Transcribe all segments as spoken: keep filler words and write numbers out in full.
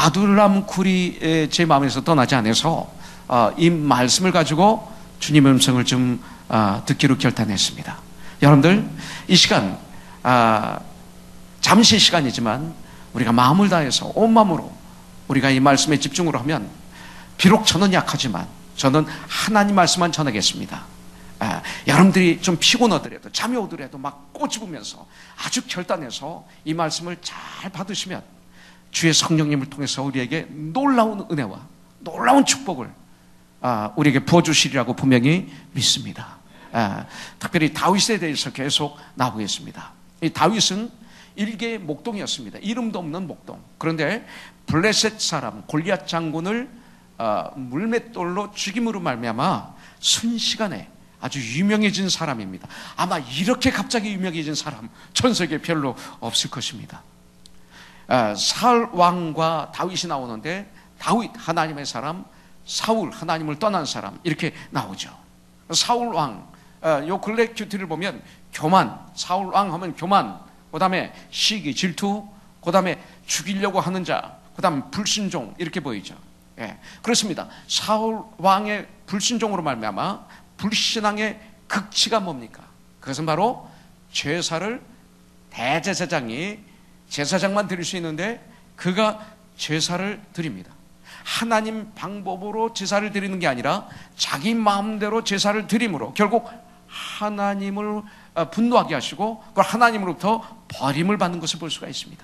아둘람 굴이 제 마음에서 떠나지 않아서 이 말씀을 가지고 주님의 음성을 좀 듣기로 결단했습니다. 여러분들, 이 시간 잠시 시간이지만 우리가 마음을 다해서 온 마음으로 우리가 이 말씀에 집중을 하면, 비록 저는 약하지만 저는 하나님 말씀만 전하겠습니다. 아, 여러분들이 좀 피곤하더라도 잠이 오더라도 막 꼬집으면서 아주 결단해서 이 말씀을 잘 받으시면 주의 성령님을 통해서 우리에게 놀라운 은혜와 놀라운 축복을 아, 우리에게 부어주시리라고 분명히 믿습니다. 아, 특별히 다윗에 대해서 계속 나오겠습니다. 이 다윗은 일개의 목동이었습니다. 이름도 없는 목동. 그런데 블레셋 사람 골리앗 장군을 어, 물맷돌로 죽임으로 말미암아 순식간에 아주 유명해진 사람입니다. 아마 이렇게 갑자기 유명해진 사람 전 세계에 별로 없을 것입니다. 어, 사울 왕과 다윗이 나오는데, 다윗 하나님의 사람, 사울 하나님을 떠난 사람, 이렇게 나오죠. 사울 왕, 어, 요 근래 큐티를 보면 교만, 사울 왕 하면 교만, 그 다음에 시기, 질투, 그 다음에 죽이려고 하는 자, 그 다음에 불순종, 이렇게 보이죠. 예, 그렇습니다. 사울 왕의 불순종으로 말미암아 불신앙의 극치가 뭡니까? 그것은 바로 제사를 대제사장이 제사장만 드릴 수 있는데 그가 제사를 드립니다. 하나님 방법으로 제사를 드리는 게 아니라 자기 마음대로 제사를 드림으로 결국 하나님을 분노하게 하시고 그걸 하나님으로부터 버림을 받는 것을 볼 수가 있습니다.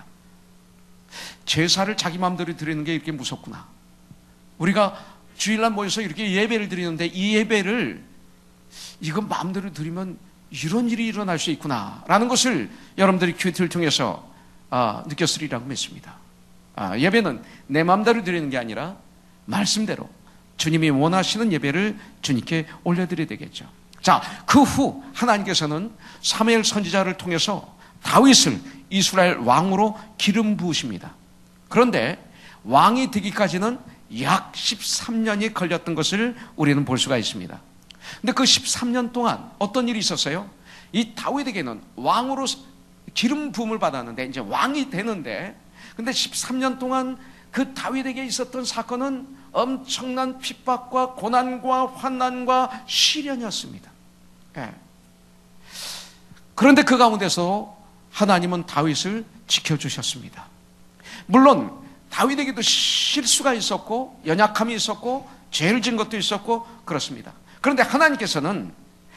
제사를 자기 마음대로 드리는 게 이렇게 무섭구나. 우리가 주일날 모여서 이렇게 예배를 드리는데 이 예배를 이거 마음대로 드리면 이런 일이 일어날 수 있구나 라는 것을 여러분들이 큐티를 통해서 아, 느꼈으리라고 믿습니다. 아, 예배는 내 마음대로 드리는 게 아니라 말씀대로 주님이 원하시는 예배를 주님께 올려드려야 되겠죠. 자, 그 후 하나님께서는 사무엘 선지자를 통해서 다윗을 이스라엘 왕으로 기름 부으십니다. 그런데 왕이 되기까지는 약 십삼 년이 걸렸던 것을 우리는 볼 수가 있습니다. 근데 그 십삼 년 동안 어떤 일이 있었어요? 이 다윗에게는 왕으로 기름 부음을 받았는데 이제 왕이 되는데, 근데 십삼 년 동안 그 다윗에게 있었던 사건은 엄청난 핍박과 고난과 환난과 시련이었습니다. 예. 그런데 그 가운데서 하나님은 다윗을 지켜주셨습니다. 물론 다윗에게도 실수가 있었고 연약함이 있었고 죄를 지은 것도 있었고 그렇습니다. 그런데 하나님께서는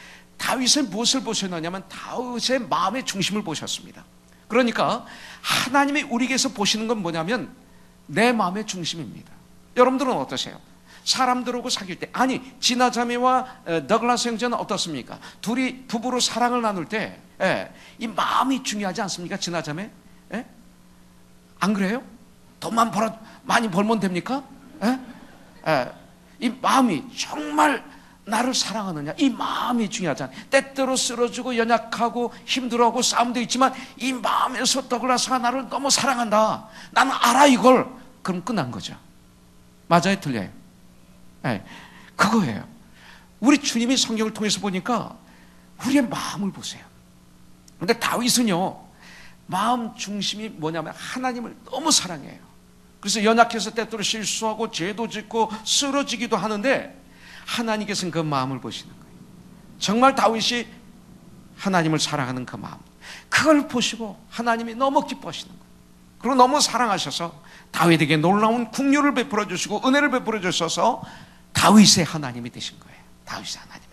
다윗의 무엇을 보셨느냐면 다윗의 마음의 중심을 보셨습니다. 그러니까 하나님이 우리에게서 보시는 건 뭐냐면 내 마음의 중심입니다. 여러분들은 어떠세요? 사람들하고 사귈 때, 아니 지나자매와 더글라스 형제는 어떻습니까? 둘이 부부로 사랑을 나눌 때 이 마음이 중요하지 않습니까? 지나자매? 예? 안 그래요? 돈만 벌어 많이 벌면 됩니까? 예? 예. 이 마음이 정말 나를 사랑하느냐, 이 마음이 중요하잖아요. 때때로 쓰러지고 연약하고 힘들어하고 싸움도 있지만 이 마음에서 더글라스가 나를 너무 사랑한다, 나는 알아 이걸, 그럼 끝난 거죠. 맞아요, 틀려요? 네, 그거예요. 우리 주님이 성경을 통해서 보니까 우리의 마음을 보세요. 근데 다윗은요, 마음 중심이 뭐냐면 하나님을 너무 사랑해요. 그래서 연약해서 때때로 실수하고 죄도 짓고 쓰러지기도 하는데 하나님께서는 그 마음을 보시는 거예요. 정말 다윗이 하나님을 사랑하는 그 마음, 그걸 보시고 하나님이 너무 기뻐하시는 거예요. 그리고 너무 사랑하셔서 다윗에게 놀라운 긍휼을 베풀어 주시고 은혜를 베풀어 주셔서 다윗의 하나님이 되신 거예요. 다윗의 하나님이.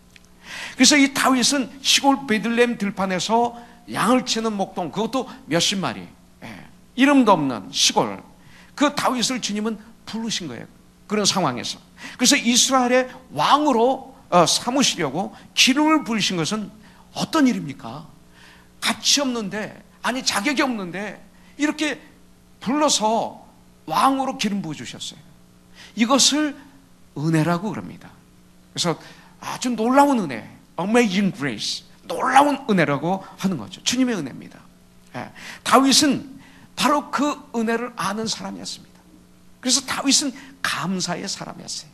그래서 이 다윗은 시골 베들레헴 들판에서 양을 치는 목동, 그것도 몇십 마리, 예, 이름도 없는 시골, 그 다윗을 주님은 부르신 거예요. 그런 상황에서. 그래서 이스라엘의 왕으로 어, 삼으시려고 기름을 부으신 것은 어떤 일입니까? 가치 없는데, 아니 자격이 없는데 이렇게 불러서 왕으로 기름 부어주셨어요. 이것을 은혜라고 그럽니다. 그래서 아주 놀라운 은혜, Amazing Grace, 놀라운 은혜라고 하는 거죠. 주님의 은혜입니다. 예. 다윗은 바로 그 은혜를 아는 사람이었습니다. 그래서 다윗은 감사의 사람이었어요.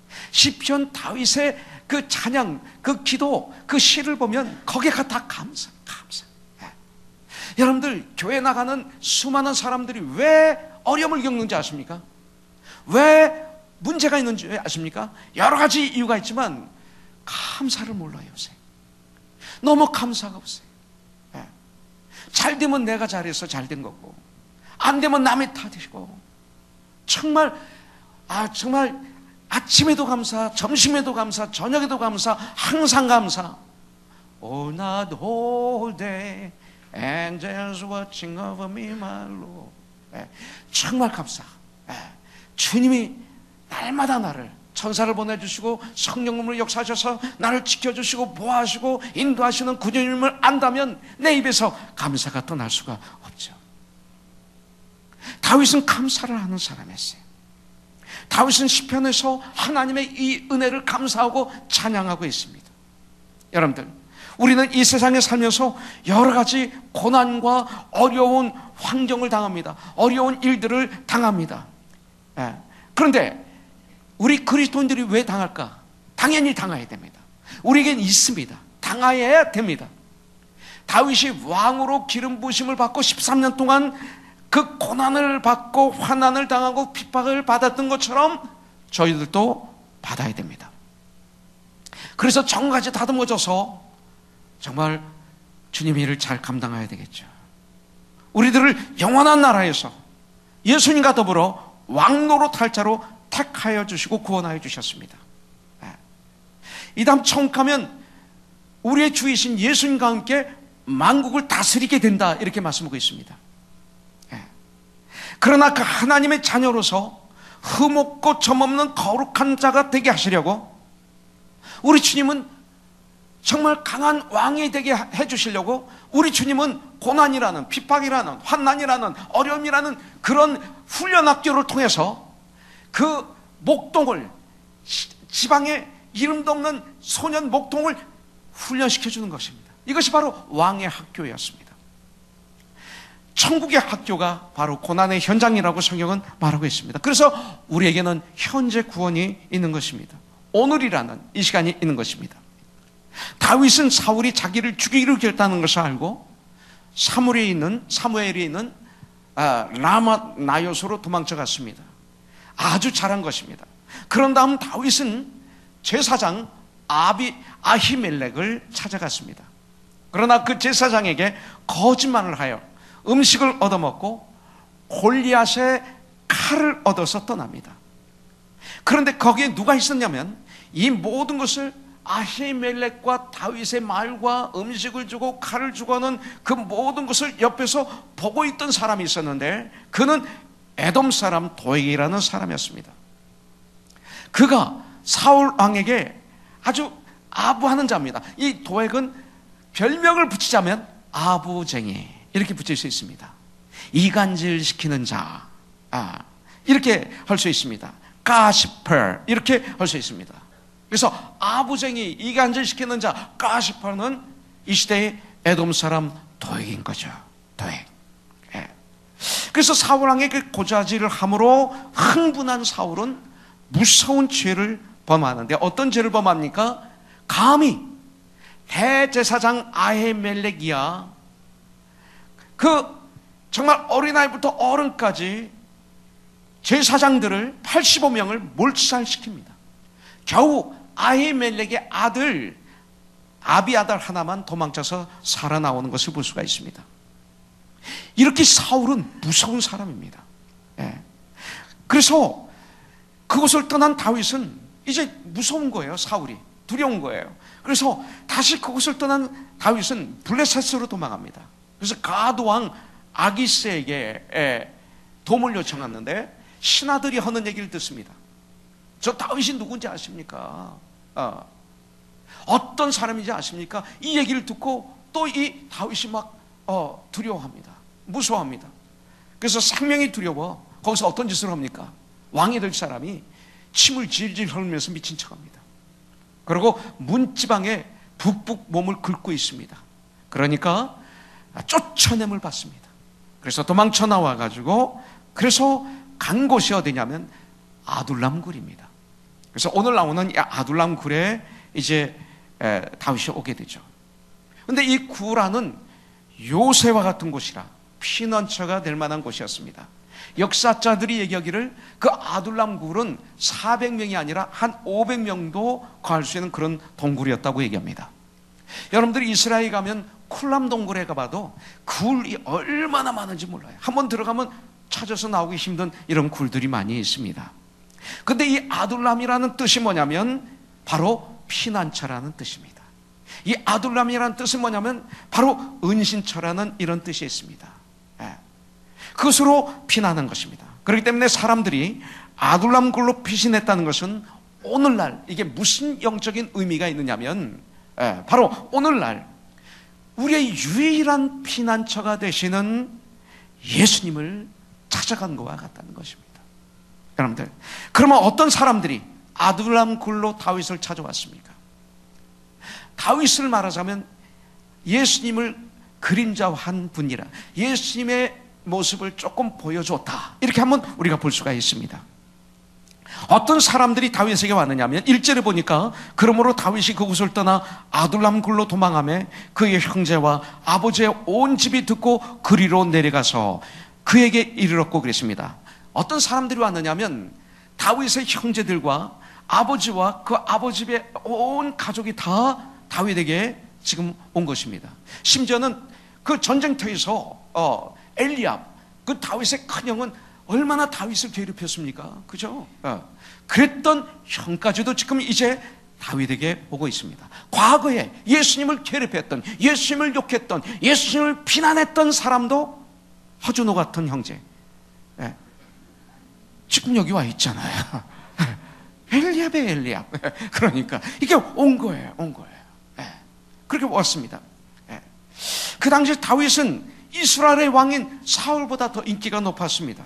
시편 다윗의 그 찬양, 그 기도, 그 시를 보면 거기가 다 감사, 감사. 예. 여러분들 교회 나가는 수많은 사람들이 왜 어려움을 겪는지 아십니까? 왜 문제가 있는지 아십니까? 여러 가지 이유가 있지만 감사를 몰라요. 요새 너무 감사가 없어요. 네. 잘 되면 내가 잘해서 잘 된 거고, 안 되면 남의 탓이고, 정말 아 정말 아침에도 감사, 점심에도 감사, 저녁에도 감사, 항상 감사. All night, all day, angels watching over me, my Lord. 네. 정말 감사. 네. 주님이 날마다 나를, 천사를 보내주시고 성령님을 역사하셔서 나를 지켜주시고 보호하시고 인도하시는 구주님을 안다면 내 입에서 감사가 떠날 수가 없죠. 다윗은 감사를 하는 사람이었어요. 다윗은 시편에서 하나님의 이 은혜를 감사하고 찬양하고 있습니다. 여러분들, 우리는 이 세상에 살면서 여러 가지 고난과 어려운 환경을 당합니다. 어려운 일들을 당합니다. 예. 그런데 우리 그리스도인들이 왜 당할까? 당연히 당해야 됩니다. 우리에겐 있습니다. 당해야 됩니다. 다윗이 왕으로 기름 부으심을 받고 십삼 년 동안 그 고난을 받고 환난을 당하고 핍박을 받았던 것처럼 저희들도 받아야 됩니다. 그래서 정까지 다듬어져서 정말 주님의 일을 잘 감당해야 되겠죠. 우리들을 영원한 나라에서 예수님과 더불어 왕노릇할 자로 택하여 주시고 구원하여 주셨습니다. 이 다음 천국 가면 우리의 주이신 예수님과 함께 만국을 다스리게 된다, 이렇게 말씀하고 있습니다. 그러나 그 하나님의 자녀로서 흠없고 점없는 거룩한 자가 되게 하시려고 우리 주님은 정말 강한 왕이 되게 해주시려고 우리 주님은 고난이라는, 핍박이라는, 환난이라는, 어려움이라는 그런 훈련 학교를 통해서 그 목동을, 지방에 이름도 없는 소년 목동을 훈련시켜주는 것입니다. 이것이 바로 왕의 학교였습니다. 천국의 학교가 바로 고난의 현장이라고 성경은 말하고 있습니다. 그래서 우리에게는 현재 구원이 있는 것입니다. 오늘이라는 이 시간이 있는 것입니다. 다윗은 사울이 자기를 죽이기로 결단한 것을 알고 사무엘에 있는, 사무엘에 있는 아, 라마 나요스로 도망쳐 갔습니다. 아주 잘한 것입니다. 그런 다음 다윗은 제사장 아비, 아히멜렉을 찾아갔습니다. 그러나 그 제사장에게 거짓말을 하여 음식을 얻어먹고 골리앗의 칼을 얻어서 떠납니다. 그런데 거기에 누가 있었냐면 이 모든 것을 아히멜렉과 다윗의 말과 음식을 주고 칼을 주고는 그 모든 것을 옆에서 보고 있던 사람이 있었는데 그는 에돔 사람 도액이라는 사람이었습니다. 그가 사울 왕에게 아주 아부하는 자입니다. 이 도액은 별명을 붙이자면 아부쟁이, 이렇게 붙일 수 있습니다. 이간질 시키는 자, 아, 이렇게 할 수 있습니다. 가시퍼, 이렇게 할 수 있습니다. 그래서 아부쟁이, 이간질 시키는 자, 가시퍼는 이 시대의 에돔 사람 도액인 거죠. 도액. 예. 그래서 사울왕의 그 고자질을 함으로 흥분한 사울은 무서운 죄를 범하는데 어떤 죄를 범합니까? 감히 대제사장 아히멜렉이야 그 정말 어린아이부터 어른까지 제사장들을 팔십오 명을 몰살시킵니다. 겨우 아히멜렉의 아들 아비아달 하나만 도망쳐서 살아나오는 것을 볼 수가 있습니다. 이렇게 사울은 무서운 사람입니다. 예. 그래서 그곳을 떠난 다윗은 이제 무서운 거예요. 사울이 두려운 거예요. 그래서 다시 그곳을 떠난 다윗은 블레셋으로 도망갑니다. 그래서 가드 왕 아기스에게 도움을 요청했는데 신하들이 하는 얘기를 듣습니다. 저 다윗이 누군지 아십니까? 어. 어떤 사람인지 아십니까? 이 얘기를 듣고 또 이 다윗이 막 어, 두려워합니다. 무서워합니다. 그래서 생명이 두려워 거기서 어떤 짓을 합니까? 왕이 될 사람이 침을 질질 흘리면서 미친 척합니다. 그리고 문지방에 북북 몸을 긁고 있습니다. 그러니까 쫓아냄을 받습니다. 그래서 도망쳐 나와가지고 그래서 간 곳이 어디냐면 아둘람 굴입니다. 그래서 오늘 나오는 이 아둘람 굴에 이제 에, 다윗이 오게 되죠. 그런데 이 구라는 요새와 같은 곳이라 피난처가 될 만한 곳이었습니다. 역사자들이 얘기하기를 그 아둘람 굴은 사백 명이 아니라 한 오백 명도 거할 수 있는 그런 동굴이었다고 얘기합니다. 여러분들이 이스라엘 가면 쿨람 동굴에 가봐도 굴이 얼마나 많은지 몰라요. 한번 들어가면 찾아서 나오기 힘든 이런 굴들이 많이 있습니다. 근데 이 아둘람이라는 뜻이 뭐냐면 바로 피난처라는 뜻입니다. 이 아둘람이라는 뜻은 뭐냐면 바로 은신처라는 이런 뜻이 있습니다. 예. 그것으로 피난한 것입니다. 그렇기 때문에 사람들이 아둘람 굴로 피신했다는 것은 오늘날 이게 무슨 영적인 의미가 있느냐면 예, 바로 오늘날 우리의 유일한 피난처가 되시는 예수님을 찾아간 것과 같다는 것입니다. 여러분들, 그러면 어떤 사람들이 아둘람 굴로 다윗을 찾아왔습니까? 다윗을 말하자면 예수님을 그림자한 분이라, 예수님의 모습을 조금 보여줬다, 이렇게 한번 우리가 볼 수가 있습니다. 어떤 사람들이 다윗에게 왔느냐면 일 절에 보니까 그러므로 다윗이 그곳을 떠나 아둘람 굴로 도망하며 그의 형제와 아버지의 온 집이 듣고 그리로 내려가서 그에게 이르렀고 그랬습니다. 어떤 사람들이 왔느냐면 다윗의 형제들과 아버지와 그 아버지의 온 가족이 다 다윗에게 지금 온 것입니다. 심지어는 그 전쟁터에서 어, 엘리압, 그 다윗의 큰형은 얼마나 다윗을 괴롭혔습니까? 그죠? 어. 그랬던 형까지도 지금 이제 다윗에게 오고 있습니다. 과거에 예수님을 괴롭혔던, 예수님을 욕했던, 예수님을 비난했던 사람도 허준호 같은 형제, 예. 지금 여기 와 있잖아요. 엘리압의 엘리압. 그러니까 이게 온 거예요, 온 거예요. 예. 그렇게 왔습니다. 예. 그 당시 다윗은 이스라엘의 왕인 사울보다 더 인기가 높았습니다.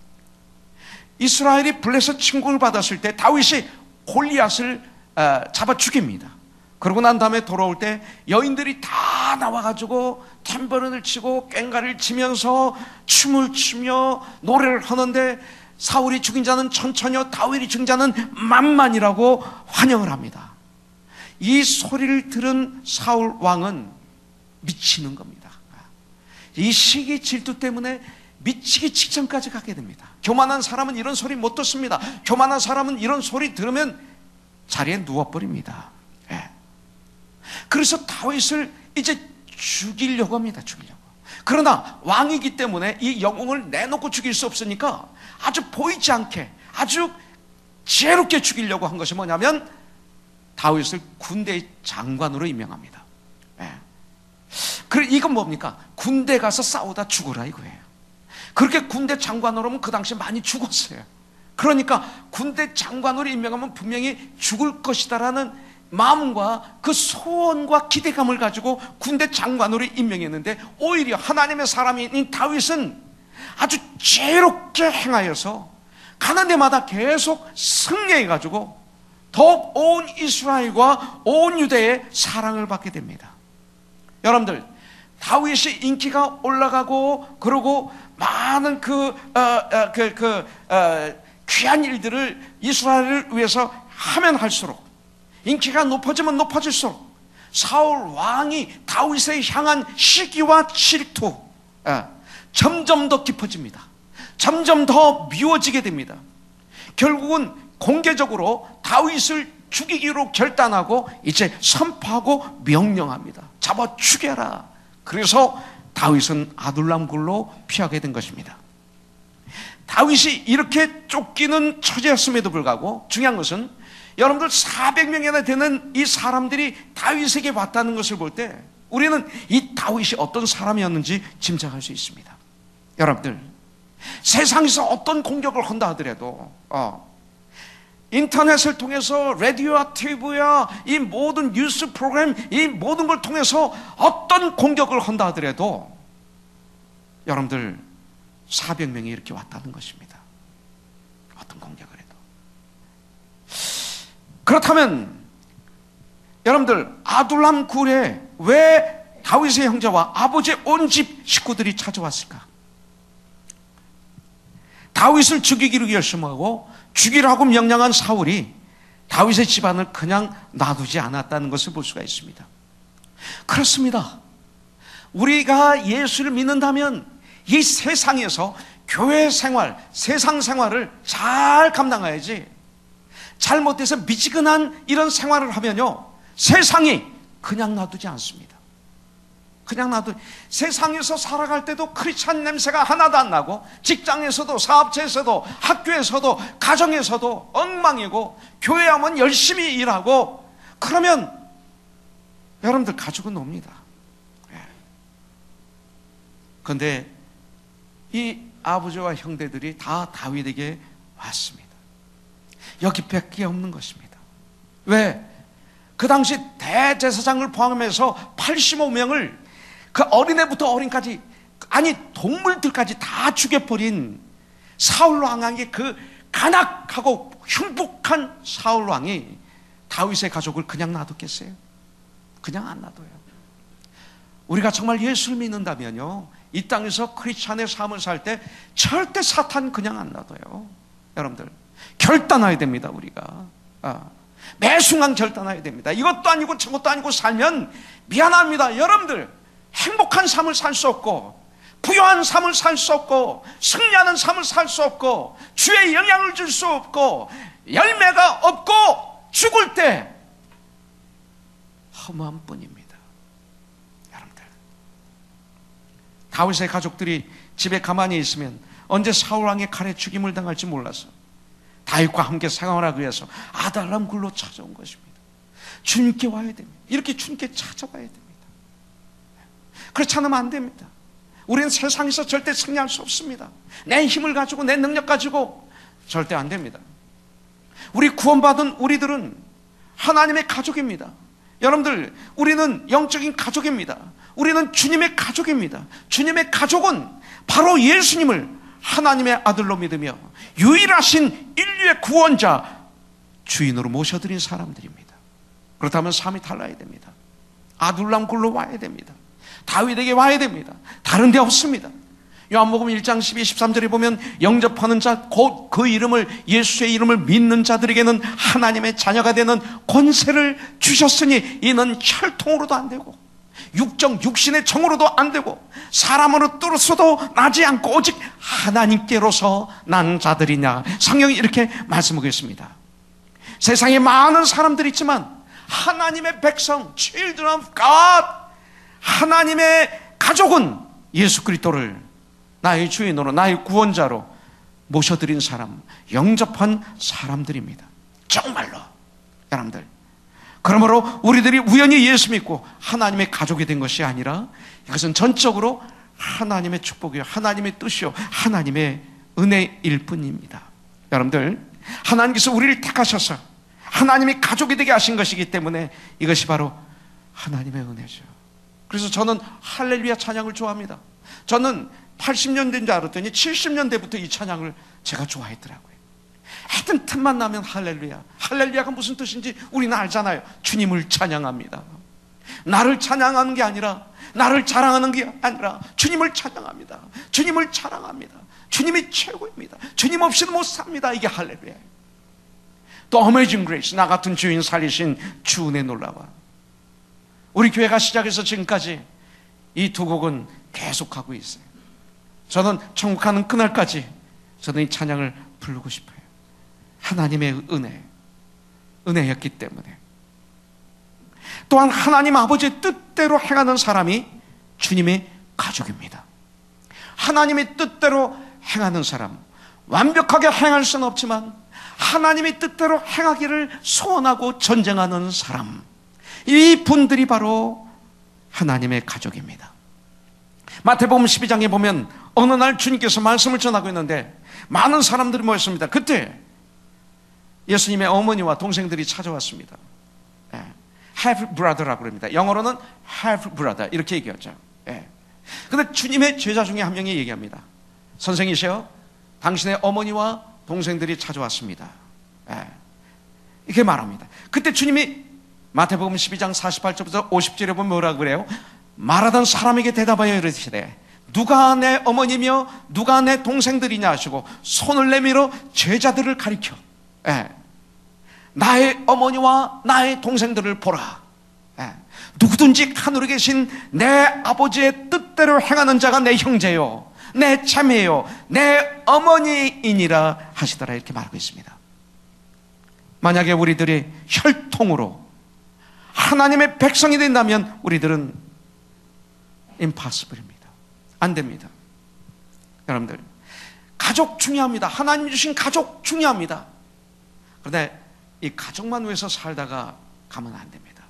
이스라엘이 블레셋 침공을 받았을 때 다윗이 골리앗을 잡아 죽입니다. 그러고 난 다음에 돌아올 때 여인들이 다 나와가지고 탬버린을 치고 꽹과를 치면서 춤을 추며 노래를 하는데 사울이 죽인 자는 천천히요 다윗이 죽인 자는 만만이라고 환영을 합니다. 이 소리를 들은 사울 왕은 미치는 겁니다. 이 시기 질투 때문에 미치기 직전까지 가게 됩니다. 교만한 사람은 이런 소리 못 듣습니다. 교만한 사람은 이런 소리 들으면 자리에 누워버립니다. 예. 그래서 다윗을 이제 죽이려고 합니다. 죽이려고. 그러나 왕이기 때문에 이 영웅을 내놓고 죽일 수 없으니까 아주 보이지 않게 아주 지혜롭게 죽이려고 한 것이 뭐냐면 다윗을 군대 장관으로 임명합니다. 예. 그래, 이건 뭡니까? 군대 가서 싸우다 죽어라 이거예요. 그렇게 군대 장관으로 하면 그 당시에 많이 죽었어요. 그러니까 군대 장관으로 임명하면 분명히 죽을 것이다라는 마음과 그 소원과 기대감을 가지고 군대 장관으로 임명했는데 오히려 하나님의 사람인 다윗은 아주 지혜롭게 행하여서 가는 데마다 계속 승리해가지고 더욱 온 이스라엘과 온 유대의 사랑을 받게 됩니다. 여러분들, 다윗이 인기가 올라가고 그러고 많은 그, 어, 어, 그, 그 어, 귀한 일들을 이스라엘을 위해서 하면 할수록 인기가 높아지면 높아질수록 사울 왕이 다윗에 향한 시기와 질투 어, 점점 더 깊어집니다. 점점 더 미워지게 됩니다. 결국은 공개적으로 다윗을 죽이기로 결단하고 이제 선포하고 명령합니다. 잡아 죽여라. 그래서 다윗은 아둘람 굴로 피하게 된 것입니다. 다윗이 이렇게 쫓기는 처지였음에도 불구하고 중요한 것은 여러분들 사백 명이나 되는 이 사람들이 다윗에게 왔다는 것을 볼 때 우리는 이 다윗이 어떤 사람이었는지 짐작할 수 있습니다. 여러분들, 세상에서 어떤 공격을 한다 하더라도 어, 인터넷을 통해서 라디오와 티비야 이 모든 뉴스 프로그램 이 모든 걸 통해서 어떤 공격을 한다 하더라도 여러분들 사백 명이 이렇게 왔다는 것입니다. 어떤 공격을 해도. 그렇다면 여러분들 아둘람 굴에 왜 다윗의 형제와 아버지의 온 집 식구들이 찾아왔을까? 다윗을 죽이기로 결심하고 죽이라고 명령한 사울이 다윗의 집안을 그냥 놔두지 않았다는 것을 볼 수가 있습니다. 그렇습니다. 우리가 예수를 믿는다면 이 세상에서 교회 생활, 세상 생활을 잘 감당해야지, 잘못해서 미지근한 이런 생활을 하면요, 세상이 그냥 놔두지 않습니다. 그냥 놔두, 세상에서 살아갈 때도 크리스찬 냄새가 하나도 안 나고, 직장에서도, 사업체에서도, 학교에서도, 가정에서도 엉망이고, 교회 하면 열심히 일하고, 그러면 여러분들 가족은 놉니다. 그런데 이 아버지와 형제들이 다 다윗에게 왔습니다. 여기밖에 없는 것입니다. 왜? 그 당시 대제사장을 포함해서 팔십오 명을 그 어린애부터 어린까지, 아니 동물들까지 다 죽여버린 사울 왕의 그 간악하고 흉폭한 사울 왕이 다윗의 가족을 그냥 놔뒀겠어요? 그냥 안 놔둬요. 우리가 정말 예수를 믿는다면요, 이 땅에서 크리스찬의 삶을 살 때 절대 사탄 그냥 안 놔둬요. 여러분들 결단해야 됩니다. 우리가 아, 매 순간 결단해야 됩니다. 이것도 아니고 저것도 아니고 살면 미안합니다. 여러분들 행복한 삶을 살 수 없고, 부유한 삶을 살 수 없고, 승리하는 삶을 살 수 없고, 주의 영향을 줄 수 없고, 열매가 없고, 죽을 때 허무한 뿐입니다. 여러분들, 다윗의 가족들이 집에 가만히 있으면 언제 사울왕의 칼에 죽임을 당할지 몰라서 다윗과 함께 생활하기 위해서 아달람 굴로 찾아온 것입니다. 주님께 와야 됩니다. 이렇게 주님께 찾아와야 됩니다. 그렇지 않으면 안 됩니다. 우리는 세상에서 절대 승리할 수 없습니다. 내 힘을 가지고, 내 능력 가지고 절대 안 됩니다. 우리 구원받은 우리들은 하나님의 가족입니다. 여러분들, 우리는 영적인 가족입니다. 우리는 주님의 가족입니다. 주님의 가족은 바로 예수님을 하나님의 아들로 믿으며 유일하신 인류의 구원자, 주인으로 모셔드린 사람들입니다. 그렇다면 삶이 달라야 됩니다. 아둘람 굴로 와야 됩니다. 다윗에게 와야 됩니다. 다른 데 없습니다. 요한복음 일 장 십이, 십삼 절에 보면 영접하는 자, 곧 그 이름을, 예수의 이름을 믿는 자들에게는 하나님의 자녀가 되는 권세를 주셨으니 이는 혈통으로도 안 되고 육정, 육신의 정으로도 안 되고 사람으로 뚫어서도 나지 않고 오직 하나님께로서 난 자들이냐. 성경이 이렇게 말씀하고 있습니다. 세상에 많은 사람들이 있지만 하나님의 백성, children of God, 하나님의 가족은 예수 그리스도를 나의 주인으로, 나의 구원자로 모셔드린 사람, 영접한 사람들입니다. 정말로 여러분들, 그러므로 우리들이 우연히 예수 믿고 하나님의 가족이 된 것이 아니라 이것은 전적으로 하나님의 축복이요, 하나님의 뜻이요, 하나님의 은혜일 뿐입니다. 여러분들, 하나님께서 우리를 택하셔서 하나님의 가족이 되게 하신 것이기 때문에 이것이 바로 하나님의 은혜죠. 그래서 저는 할렐루야 찬양을 좋아합니다. 저는 팔십 년대인 줄 알았더니 칠십 년대부터 이 찬양을 제가 좋아했더라고요. 하여튼 틈만 나면 할렐루야. 할렐루야가 무슨 뜻인지 우리는 알잖아요. 주님을 찬양합니다. 나를 찬양하는 게 아니라, 나를 자랑하는 게 아니라 주님을 찬양합니다. 주님을 자랑합니다. 주님이 최고입니다. 주님 없이는 못 삽니다. 이게 할렐루야예요. 또 어메이징 그레이스, 나 같은 주인 살리신 주 은혜 놀라워. 우리 교회가 시작해서 지금까지 이 두 곡은 계속하고 있어요. 저는 천국 가는 그날까지 저는 이 찬양을 부르고 싶어요. 하나님의 은혜, 은혜였기 때문에. 또한 하나님 아버지의 뜻대로 행하는 사람이 주님의 가족입니다. 하나님의 뜻대로 행하는 사람, 완벽하게 행할 수는 없지만 하나님의 뜻대로 행하기를 소원하고 전쟁하는 사람, 이 분들이 바로 하나님의 가족입니다. 마태복음 십이 장에 보면 어느 날 주님께서 말씀을 전하고 있는데 많은 사람들이 모였습니다. 그때 예수님의 어머니와 동생들이 찾아왔습니다. 예. half brother라고 합니다. 영어로는 half brother 이렇게 얘기하죠. 예. 근데 주님의 제자 중에 한 명이 얘기합니다. 선생이시여, 당신의 어머니와 동생들이 찾아왔습니다. 예. 이렇게 말합니다. 그때 주님이 마태복음 십이 장 사십팔 절부터 오십 절에 보면 뭐라고 그래요? 말하던 사람에게 대답하여 이르시되 누가 내 어머니며 누가 내 동생들이냐 하시고 손을 내밀어 제자들을 가리켜, 예, 나의 어머니와 나의 동생들을 보라. 예, 누구든지 하늘에 계신 내 아버지의 뜻대로 행하는 자가 내 형제요 내 자매요 내 어머니이니라 하시더라 이렇게 말하고 있습니다. 만약에 우리들이 혈통으로 하나님의 백성이 된다면 우리들은 impossible입니다. 안 됩니다. 여러분들, 가족 중요합니다. 하나님 주신 가족 중요합니다. 그런데 이 가족만 위해서 살다가 가면 안 됩니다.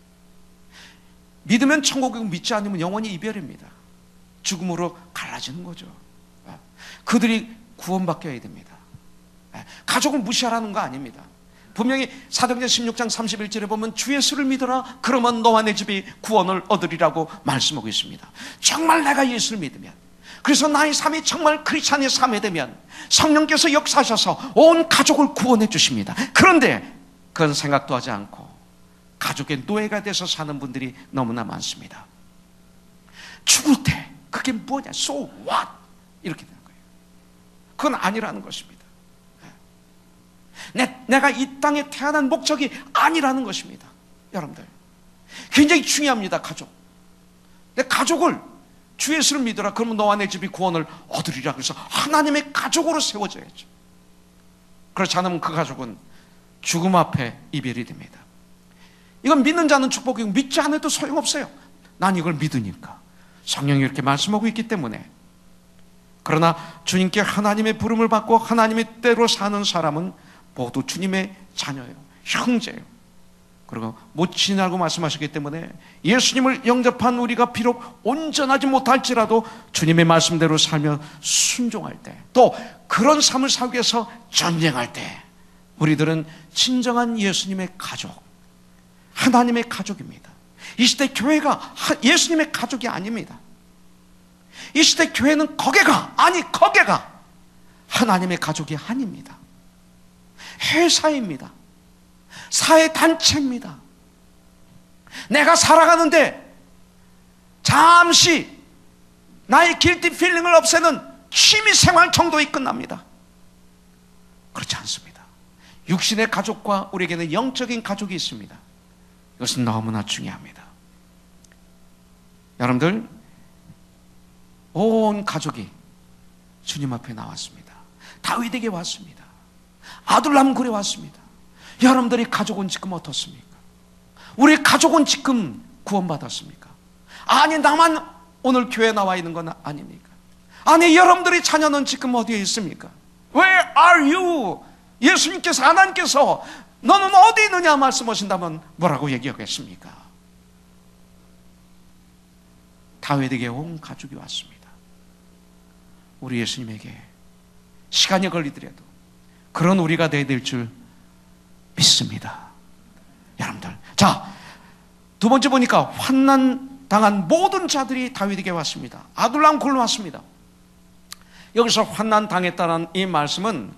믿으면 천국이고 믿지 않으면 영원히 이별입니다. 죽음으로 갈라지는 거죠. 그들이 구원받게 됩니다. 가족을 무시하라는 거 아닙니다. 분명히 사도행전 십육 장 삼십일 절에 보면 주 예수를 믿어라 그러면 너와 내 집이 구원을 얻으리라고 말씀하고 있습니다. 정말 내가 예수를 믿으면, 그래서 나의 삶이 정말 크리스찬의 삶이 되면 성령께서 역사하셔서 온 가족을 구원해 주십니다. 그런데 그건 생각도 하지 않고 가족의 노예가 돼서 사는 분들이 너무나 많습니다. 죽을 때 그게 뭐냐, so what 이렇게 되는 거예요. 그건 아니라는 것입니다. 내, 내가 이 땅에 태어난 목적이 아니라는 것입니다. 여러분들, 굉장히 중요합니다. 가족. 내 가족을 주 예수를 믿어라 그러면 너와 내 집이 구원을 얻으리라. 그래서 하나님의 가족으로 세워져야죠. 그렇지 않으면 그 가족은 죽음 앞에 이별이 됩니다. 이건 믿는 자는 축복이고 믿지 않아도 소용없어요. 난 이걸 믿으니까 성령이 이렇게 말씀하고 있기 때문에. 그러나 주님께 하나님의 부름을 받고 하나님의 때로 사는 사람은 모두 주님의 자녀예요. 형제예요. 그리고 모친이라고 말씀하셨기 때문에 예수님을 영접한 우리가 비록 온전하지 못할지라도 주님의 말씀대로 살며 순종할 때, 또 그런 삶을 살기 위해서 전쟁할 때 우리들은 진정한 예수님의 가족, 하나님의 가족입니다. 이 시대 교회가 예수님의 가족이 아닙니다. 이 시대 교회는 거기가, 아니 거기가 하나님의 가족이 아닙니다. 회사입니다. 사회단체입니다. 내가 살아가는데 잠시 나의 길티 필링을 없애는 취미생활 정도에 끝납니다. 그렇지 않습니다. 육신의 가족과 우리에게는 영적인 가족이 있습니다. 이것은 너무나 중요합니다. 여러분들, 온 가족이 주님 앞에 나왔습니다. 다윗에게 왔습니다. 아둘람 굴에 왔습니다. 여러분들이 가족은 지금 어떻습니까? 우리 가족은 지금 구원받았습니까? 아니, 나만 오늘 교회에 나와 있는 건 아닙니까? 아니, 여러분들의 자녀는 지금 어디에 있습니까? Where are you? 예수님께서, 하나님께서 너는 어디 있느냐 말씀하신다면 뭐라고 얘기하겠습니까? 다윗에게 온 가족이 왔습니다. 우리 예수님에게 시간이 걸리더라도 그런 우리가 되어야 될 줄 믿습니다. 여러분들, 자, 두 번째 보니까 환난 당한 모든 자들이 다윗에게 왔습니다. 아둘람 굴로 왔습니다. 여기서 환난 당했다는 이 말씀은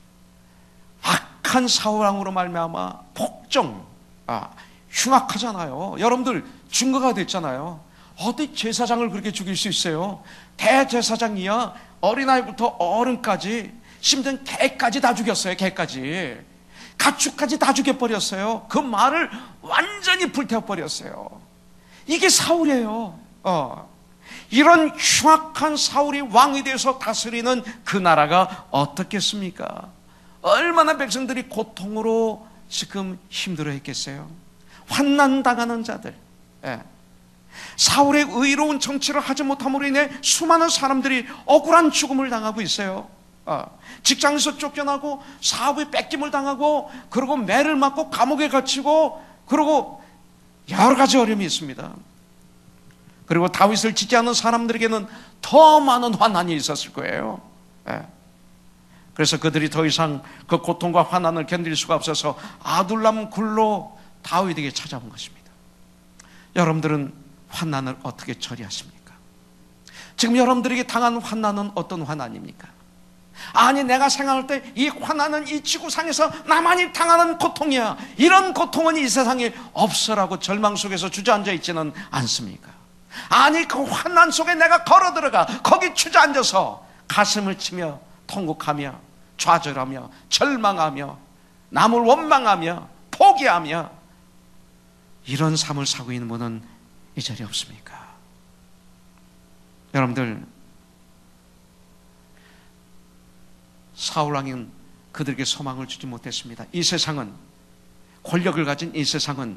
악한 사울왕으로 말미암아 폭정, 아, 흉악하잖아요. 여러분들 증거가 됐잖아요. 어디 제사장을 그렇게 죽일 수 있어요? 대제사장이야 어린아이부터 어른까지, 심지어 개까지 다 죽였어요. 개까지, 가축까지 다 죽여버렸어요. 그 말을 완전히 불태워버렸어요. 이게 사울이에요. 어. 이런 흉악한 사울이 왕이 되어서 다스리는 그 나라가 어떻겠습니까? 얼마나 백성들이 고통으로 지금 힘들어했겠어요. 환난당하는 자들, 예. 사울의 의로운 정치를 하지 못함으로 인해 수많은 사람들이 억울한 죽음을 당하고 있어요. 어. 직장에서 쫓겨나고 사업에 뺏김을 당하고, 그리고 매를 맞고 감옥에 갇히고, 그리고 여러 가지 어려움이 있습니다. 그리고 다윗을 짓지 않은 사람들에게는 더 많은 환난이 있었을 거예요. 예. 그래서 그들이 더 이상 그 고통과 환난을 견딜 수가 없어서 아둘람 굴로 다윗에게 찾아온 것입니다. 여러분들은 환난을 어떻게 처리하십니까? 지금 여러분들에게 당한 환난은 어떤 환난입니까? 아니, 내가 생각할 때 이 환난은 이 지구상에서 나만이 당하는 고통이야, 이런 고통은 이 세상에 없어라고 절망 속에서 주저앉아 있지는 않습니까? 아니, 그 환난 속에 내가 걸어 들어가 거기 주저앉아서 가슴을 치며 통곡하며 좌절하며 절망하며 남을 원망하며 포기하며 이런 삶을 사고 있는 분은 이 자리에 없습니까? 여러분들, 사울왕은 그들에게 소망을 주지 못했습니다. 이 세상은, 권력을 가진 이 세상은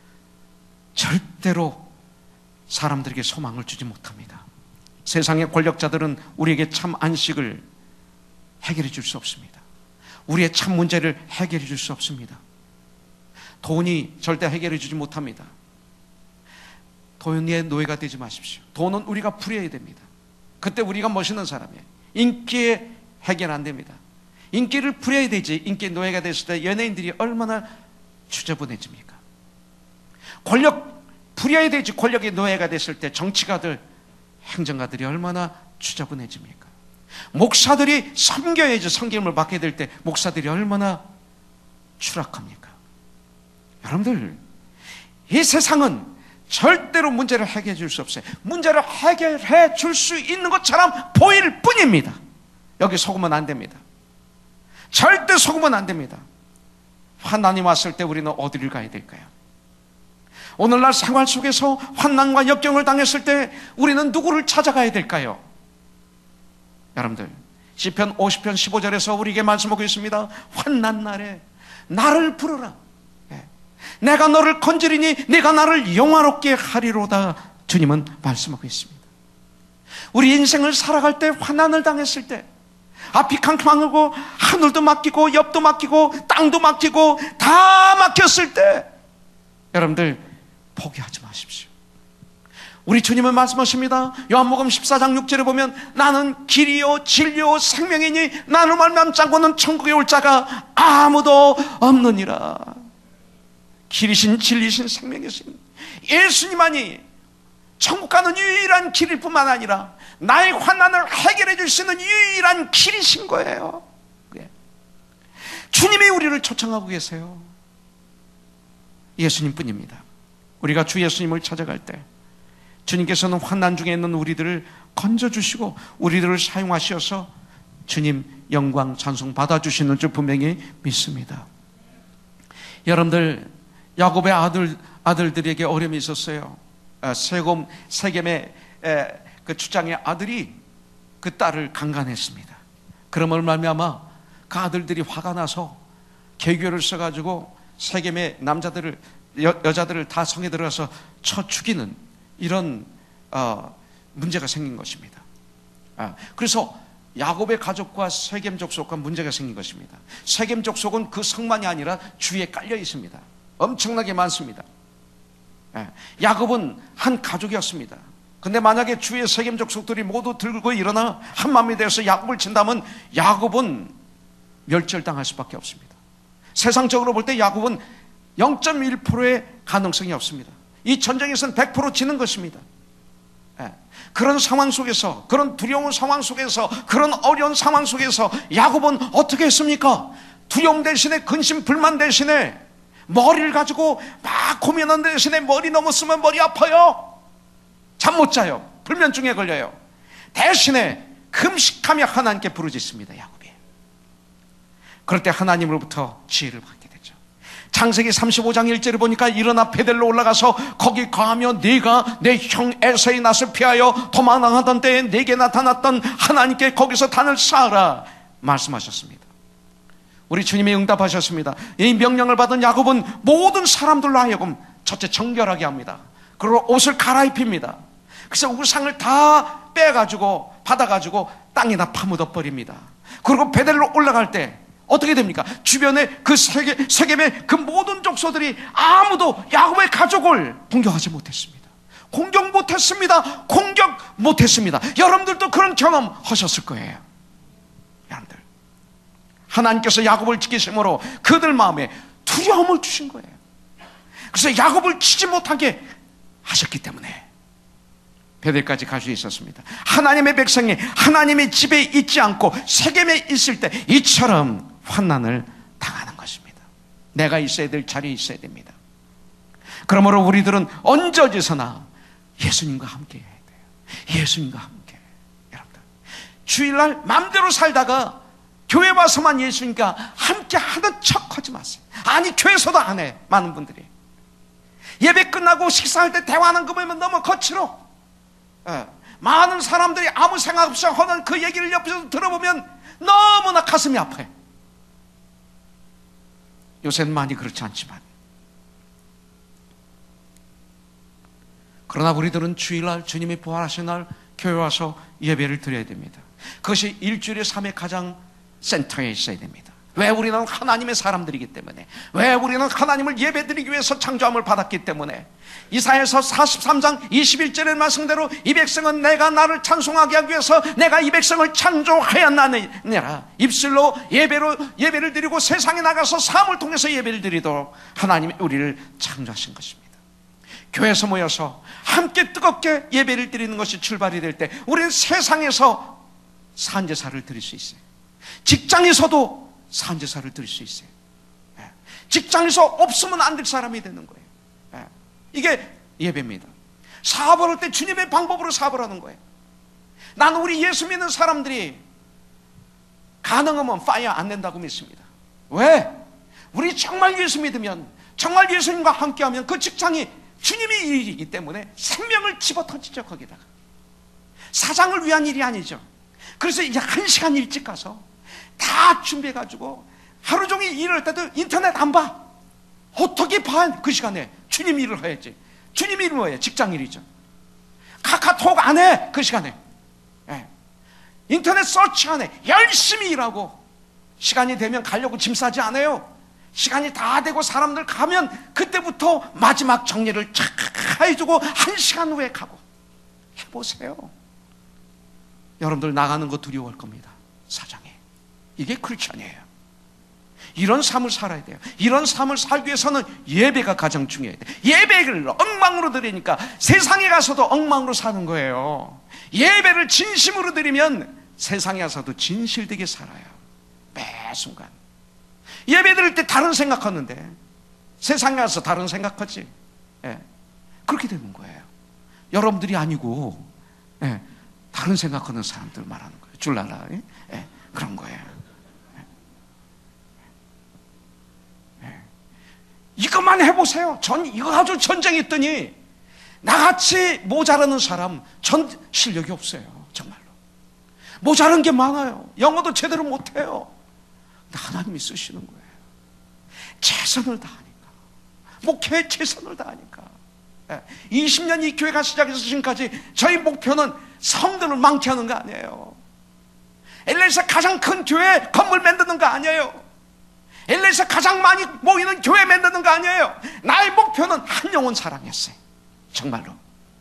절대로 사람들에게 소망을 주지 못합니다. 세상의 권력자들은 우리에게 참 안식을 해결해 줄 수 없습니다. 우리의 참 문제를 해결해 줄 수 없습니다. 돈이 절대 해결해 주지 못합니다. 돈의 노예가 되지 마십시오. 돈은 우리가 풀어야 됩니다. 그때 우리가 멋있는 사람이에요. 인기에 해결 안 됩니다. 인기를 풀어야 되지. 인기의 노예가 됐을 때 연예인들이 얼마나 주저분해집니까? 권력 풀어야 되지. 권력의 노예가 됐을 때 정치가들, 행정가들이 얼마나 주저분해집니까? 목사들이 섬겨야지. 섬김을 받게 될 때 목사들이 얼마나 추락합니까? 여러분들, 이 세상은 절대로 문제를 해결해 줄 수 없어요. 문제를 해결해 줄 수 있는 것처럼 보일 뿐입니다. 여기 속으면 안 됩니다. 절대 속으면 안 됩니다. 환난이 왔을 때 우리는 어디를 가야 될까요? 오늘날 생활 속에서 환난과 역경을 당했을 때 우리는 누구를 찾아가야 될까요? 여러분들, 시편 오십 편 십오 절에서 우리에게 말씀하고 있습니다. 환난 날에 나를 부르라. 내가 너를 건지리니 내가 나를 영화롭게 하리로다. 주님은 말씀하고 있습니다. 우리 인생을 살아갈 때, 환난을 당했을 때, 앞이 캄캄하고 하늘도 막히고 옆도 막히고 땅도 막히고 다 막혔을 때, 여러분들 포기하지 마십시오. 우리 주님은 말씀하십니다. 요한복음 십사 장 육 절에 보면 나는 길이요 진리요 생명이니 나를 말미암지 않고는 천국에 올 자가 아무도 없느니라. 길이신 진리신 생명이신 예수님만이 천국 가는 유일한 길일 뿐만 아니라 나의 환난을 해결해 줄 수 있는 유일한 길이신 거예요. 주님이 우리를 초청하고 계세요. 예수님뿐입니다. 우리가 주 예수님을 찾아갈 때 주님께서는 환난 중에 있는 우리들을 건져주시고 우리들을 사용하셔서 주님 영광 찬송 받아주시는 줄 분명히 믿습니다. 여러분들, 야곱의 아들, 아들들에게 어려움이 있었어요. 세곰, 세겜의 그 주장의 아들이 그 딸을 강간했습니다. 그러므로 말미암아 그 아들들이 화가 나서 계교를 써가지고 세겜의 남자들을, 여, 여자들을 다 성에 들어가서 쳐 죽이는 이런 어, 문제가 생긴 것입니다. 아, 그래서 야곱의 가족과 세겜 족속과 문제가 생긴 것입니다. 세겜 족속은 그 성만이 아니라 주위에 깔려 있습니다. 엄청나게 많습니다. 야곱은 한 가족이었습니다. 근데 만약에 주위의 세겜 족속들이 모두 들고 일어나 한 마음이 되어서 야곱을 친다면 야곱은 멸절당할 수밖에 없습니다. 세상적으로 볼 때 야곱은 영 점 일 퍼센트의 가능성이 없습니다. 이 전쟁에서는 백 퍼센트 지는 것입니다. 그런 상황 속에서, 그런 두려운 상황 속에서, 그런 어려운 상황 속에서 야곱은 어떻게 했습니까? 두려움 대신에 근심 불만 대신에 머리를 가지고 막 고민하는 대신에 머리 넘었으면 머리 아파요. 잠 못 자요. 불면증에 걸려요. 대신에 금식하며 하나님께 부르짖습니다. 야곱이. 그럴 때 하나님으로부터 지혜를 받게 되죠. 창세기 삼십오 장 일 절에 보니까 일어나 베델로 올라가서 거기 거하며 네가 내 형 에사의 낯을 피하여 도망하던 때에 네게 나타났던 하나님께 거기서 단을 쌓으라 말씀하셨습니다. 우리 주님이 응답하셨습니다. 이 명령을 받은 야곱은 모든 사람들로 하여금 첫째 정결하게 합니다. 그리고 옷을 갈아입힙니다. 그래서 우상을 다 빼가지고 받아가지고 땅에다 파묻어 버립니다. 그리고 베델로 올라갈 때 어떻게 됩니까? 주변에 그 세계, 세겜의 그 모든 족속들이 아무도 야곱의 가족을 공격하지 못했습니다. 공격 못했습니다. 공격 못했습니다. 여러분들도 그런 경험 하셨을 거예요. 여러분들, 하나님께서 야곱을 지키심으로 그들 마음에 두려움을 주신 거예요. 그래서 야곱을 치지 못하게 하셨기 때문에 베델까지 갈 수 있었습니다. 하나님의 백성이 하나님의 집에 있지 않고 세겜에 있을 때 이처럼 환난을 당하는 것입니다. 내가 있어야 될 자리에 있어야 됩니다. 그러므로 우리들은 언제 어디서나 예수님과 함께 해야 돼요. 예수님과 함께. 여러분들, 주일날 마음대로 살다가 교회 와서만 예수님과 함께 하는 척 하지 마세요. 아니, 교회에서도 안 해. 많은 분들이 예배 끝나고 식사할 때 대화하는 거 보면 너무 거칠어. 예. 많은 사람들이 아무 생각 없이 하는 그 얘기를 옆에서 들어보면 너무나 가슴이 아파요. 요새는 많이 그렇지 않지만. 그러나 우리들은 주일날 주님이 부활하신 날 교회 와서 예배를 드려야 됩니다. 그것이 일주일에 삼 회 가장 센터에 있어야 됩니다. 왜? 우리는 하나님의 사람들이기 때문에, 왜? 우리는 하나님을 예배드리기 위해서 창조함을 받았기 때문에. 이사야서 사십삼 장 이십일 절의 말씀대로 이 백성은 내가 나를 찬송하게 하기 위해서 내가 이 백성을 창조하였느니라. 입술로 예배로 예배를 드리고 세상에 나가서 삶을 통해서 예배를 드리도록 하나님이 우리를 창조하신 것입니다. 교회에서 모여서 함께 뜨겁게 예배를 드리는 것이 출발이 될 때 우리는 세상에서 산제사를 드릴 수 있어요. 직장에서도 산제사를 드릴 수 있어요. 직장에서 없으면 안 될 사람이 되는 거예요. 이게 예배입니다. 사업을 할 때 주님의 방법으로 사업을 하는 거예요. 나는 우리 예수 믿는 사람들이 가능하면 파이어 안 낸다고 믿습니다. 왜? 우리 정말 예수 믿으면, 정말 예수님과 함께하면 그 직장이 주님의 일이기 때문에 생명을 집어던지죠. 거기다가 사장을 위한 일이 아니죠. 그래서 이제 한 시간 일찍 가서 다 준비해가지고 하루 종일 일을 할 때도 인터넷 안 봐. 어떻게 봐? 그 시간에 주님 일을 해야지. 주님 일은 뭐예요? 직장 일이죠. 카카오톡 안 해. 그 시간에 예. 인터넷 서치 안 해. 열심히 일하고 시간이 되면 가려고 짐 싸지 않아요. 시간이 다 되고 사람들 가면 그때부터 마지막 정리를 착 해주고 한 시간 후에 가고. 해보세요. 여러분들 나가는 거 두려워할 겁니다. 사장이. 이게 크리스천이에요. 이런 삶을 살아야 돼요. 이런 삶을 살기 위해서는 예배가 가장 중요해요. 예배를 엉망으로 드리니까 세상에 가서도 엉망으로 사는 거예요. 예배를 진심으로 드리면 세상에 가서도 진실되게 살아요. 매 순간. 예배 드릴 때 다른 생각하는데 세상에 가서 다른 생각하지. 예. 그렇게 되는 거예요. 여러분들이 아니고 예. 다른 생각하는 사람들 말하는 거예요. 줄 알아. 예? 예. 그런 거예요. 이것만 해보세요. 전 이거 가지고 전쟁했더니 나같이 모자라는 사람 전 실력이 없어요. 정말로 모자란 게 많아요. 영어도 제대로 못해요. 근데 하나님이 쓰시는 거예요. 최선을 다하니까. 목회에 최선을 다하니까. 이십 년 이 교회가 시작해서 지금까지 저희 목표는 성도를 망치하는 거 아니에요. 엘에이에서 가장 큰 교회 건물 만드는 거 아니에요. 엘에이에서 가장 많이 모이는 교회 만드는 거 아니에요. 나의 목표는 한 영혼 사랑했어요. 정말로.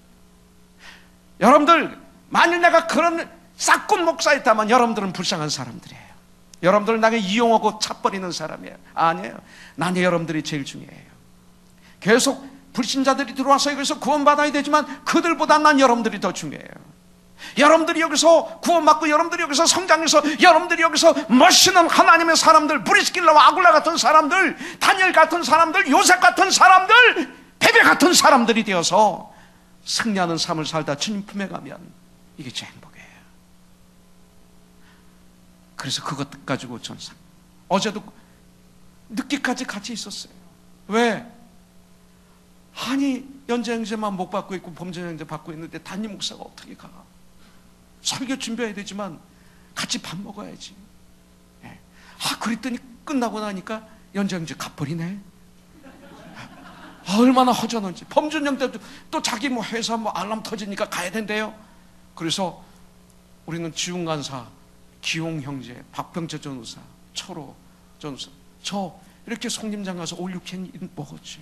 여러분들 만일 내가 그런 싹군 목사였다면 여러분들은 불쌍한 사람들이에요. 여러분들은 나를 이용하고 차버리는 사람이에요. 아니에요. 나는 여러분들이 제일 중요해요. 계속 불신자들이 들어와서 여기서 구원받아야 되지만 그들보다 난 여러분들이 더 중요해요. 여러분들이 여기서 구원받고 여러분들이 여기서 성장해서 여러분들이 여기서 멋있는 하나님의 사람들, 브리스길라와 아굴라 같은 사람들, 다니엘 같은 사람들, 요셉 같은 사람들, 베베 같은 사람들이 되어서 승리하는 삶을 살다 주님 품에 가면 이게 제 행복이에요. 그래서 그것 가지고 전상 어제도 늦게까지 같이 있었어요. 왜? 아니 연재 형제만 못 받고 있고 범죄 형제 받고 있는데 담임 목사가 어떻게 가? 설교 준비해야 되지만 같이 밥 먹어야지. 네. 아 그랬더니 끝나고 나니까 연재 형제 갚버리네. 아, 얼마나 허전한지. 범준 형제도 또 자기 뭐 회사 뭐 알람 터지니까 가야 된대요. 그래서 우리는 지훈 간사, 기용 형제, 박병재 전우사, 철호 전우사, 저 이렇게 송림장 가서 올육캔 먹었지.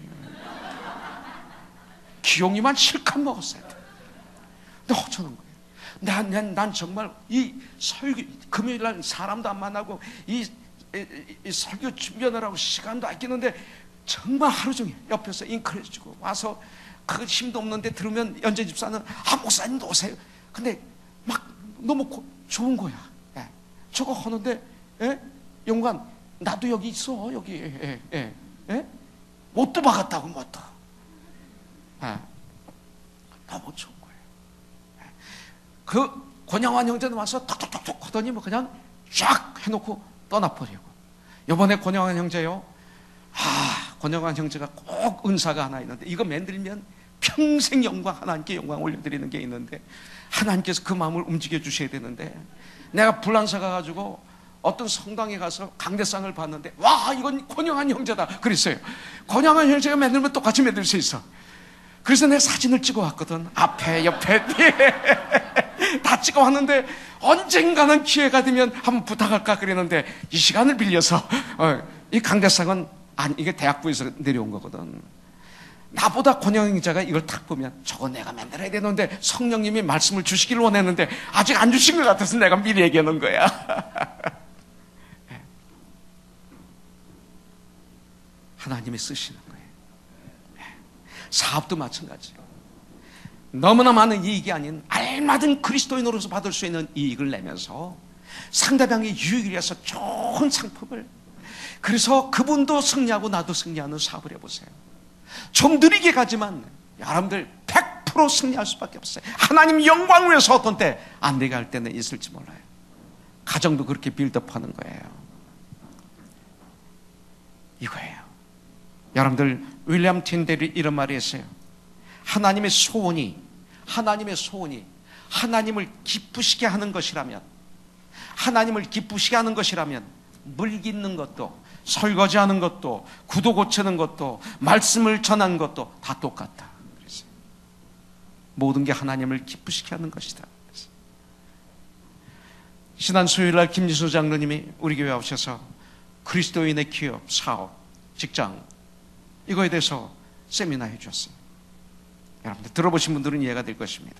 기용이만 실컷 먹었어요. 근데 허전한 거예요. 난, 난, 난 정말 이 설교, 금요일 날 사람도 안 만나고 이, 이, 이 설교 준비하느라고 시간도 아끼는데 정말 하루 종일 옆에서 인크레해주고 와서 그 힘도 없는데 들으면 연재 집사는 아 목사님도 오세요. 근데 막 너무 고, 좋은 거야. 예. 저거 하는데 예? 영관 나도 여기 있어 여기 예, 예, 예? 못도 박았다고 못도. 예. 너무 좋은 거예요. 예. 그 권영환 형제는 와서 톡톡톡톡 하더니 뭐 그냥 쫙 해놓고 떠나버리고. 이번에 권영환 형제요. 아, 권영환 형제가 꼭 은사가 하나 있는데 이거 만들면 평생 영광, 하나님께 영광 올려드리는 게 있는데 하나님께서 그 마음을 움직여 주셔야 되는데 내가 불란서 가가지고 어떤 성당에 가서 강대상을 받는데, 와, 이건 권영한 형제다 그랬어요. 권영한 형제가 만들면 똑같이 만들 수 있어. 그래서 내가 사진을 찍어 왔거든. 앞에 옆에 뒤에 다 찍어 왔는데, 언젠가는 기회가 되면 한번 부탁할까 그랬는데, 이 시간을 빌려서 어, 이 강대상은 아니, 이게 대학부에서 내려온 거거든. 나보다 권영 형제가 이걸 딱 보면, 저거 내가 만들어야 되는데 성령님이 말씀을 주시기를 원했는데 아직 안 주신 것 같아서 내가 미리 얘기해 놓은 거야. 하나님이 쓰시는 거예요. 사업도 마찬가지예요. 너무나 많은 이익이 아닌 알맞은 그리스도인으로서 받을 수 있는 이익을 내면서 상대방의 유익을 위해서 좋은 상품을, 그래서 그분도 승리하고 나도 승리하는 사업을 해보세요. 좀 느리게 가지만 여러분들 백 퍼센트 승리할 수밖에 없어요. 하나님 영광을 위해서 어떤 때 안 되게 할 때는 있을지 몰라요. 가정도 그렇게 빌드업하는 거예요. 이거예요. 여러분들, 윌리엄 틴델이 이런 말이 했어요. 하나님의 소원이 하나님의 소원이 하나님을 기쁘시게 하는 것이라면, 하나님을 기쁘시게 하는 것이라면 물 깃는 것도, 설거지하는 것도, 구도 고치는 것도, 말씀을 전하는 것도 다 똑같다. 그랬어요. 모든 게 하나님을 기쁘시게 하는 것이다. 그랬어요. 지난 수요일날 김지수 장로님이 우리 교회에 오셔서 그리스도인의 기업, 사업, 직장, 이거에 대해서 세미나 해주었어요. 여러분들 들어보신 분들은 이해가 될 것입니다.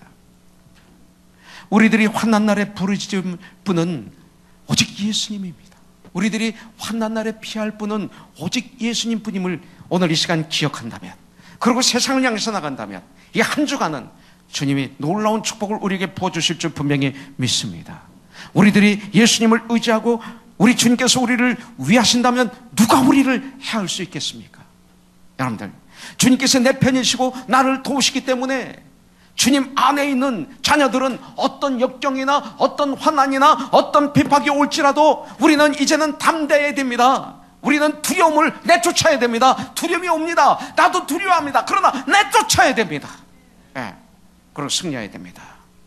우리들이 환난 날에 부르짖을 분은 오직 예수님입니다. 우리들이 환난 날에 피할 분은 오직 예수님 뿐임을 오늘 이 시간 기억한다면, 그리고 세상을 향해서 나간다면, 이 한 주간은 주님이 놀라운 축복을 우리에게 부어주실 줄 분명히 믿습니다. 우리들이 예수님을 의지하고 우리 주님께서 우리를 위하신다면 누가 우리를 해할 수 있겠습니까? 여러분들, 주님께서 내 편이시고 나를 도우시기 때문에 주님 안에 있는 자녀들은 어떤 역경이나 어떤 환난이나 어떤 비박이 올지라도 우리는 이제는 담대해야 됩니다. 우리는 두려움을 내쫓아야 됩니다. 두려움이 옵니다. 나도 두려워합니다. 그러나 내쫓아야 됩니다. 네. 그리고 승리해야 됩니다.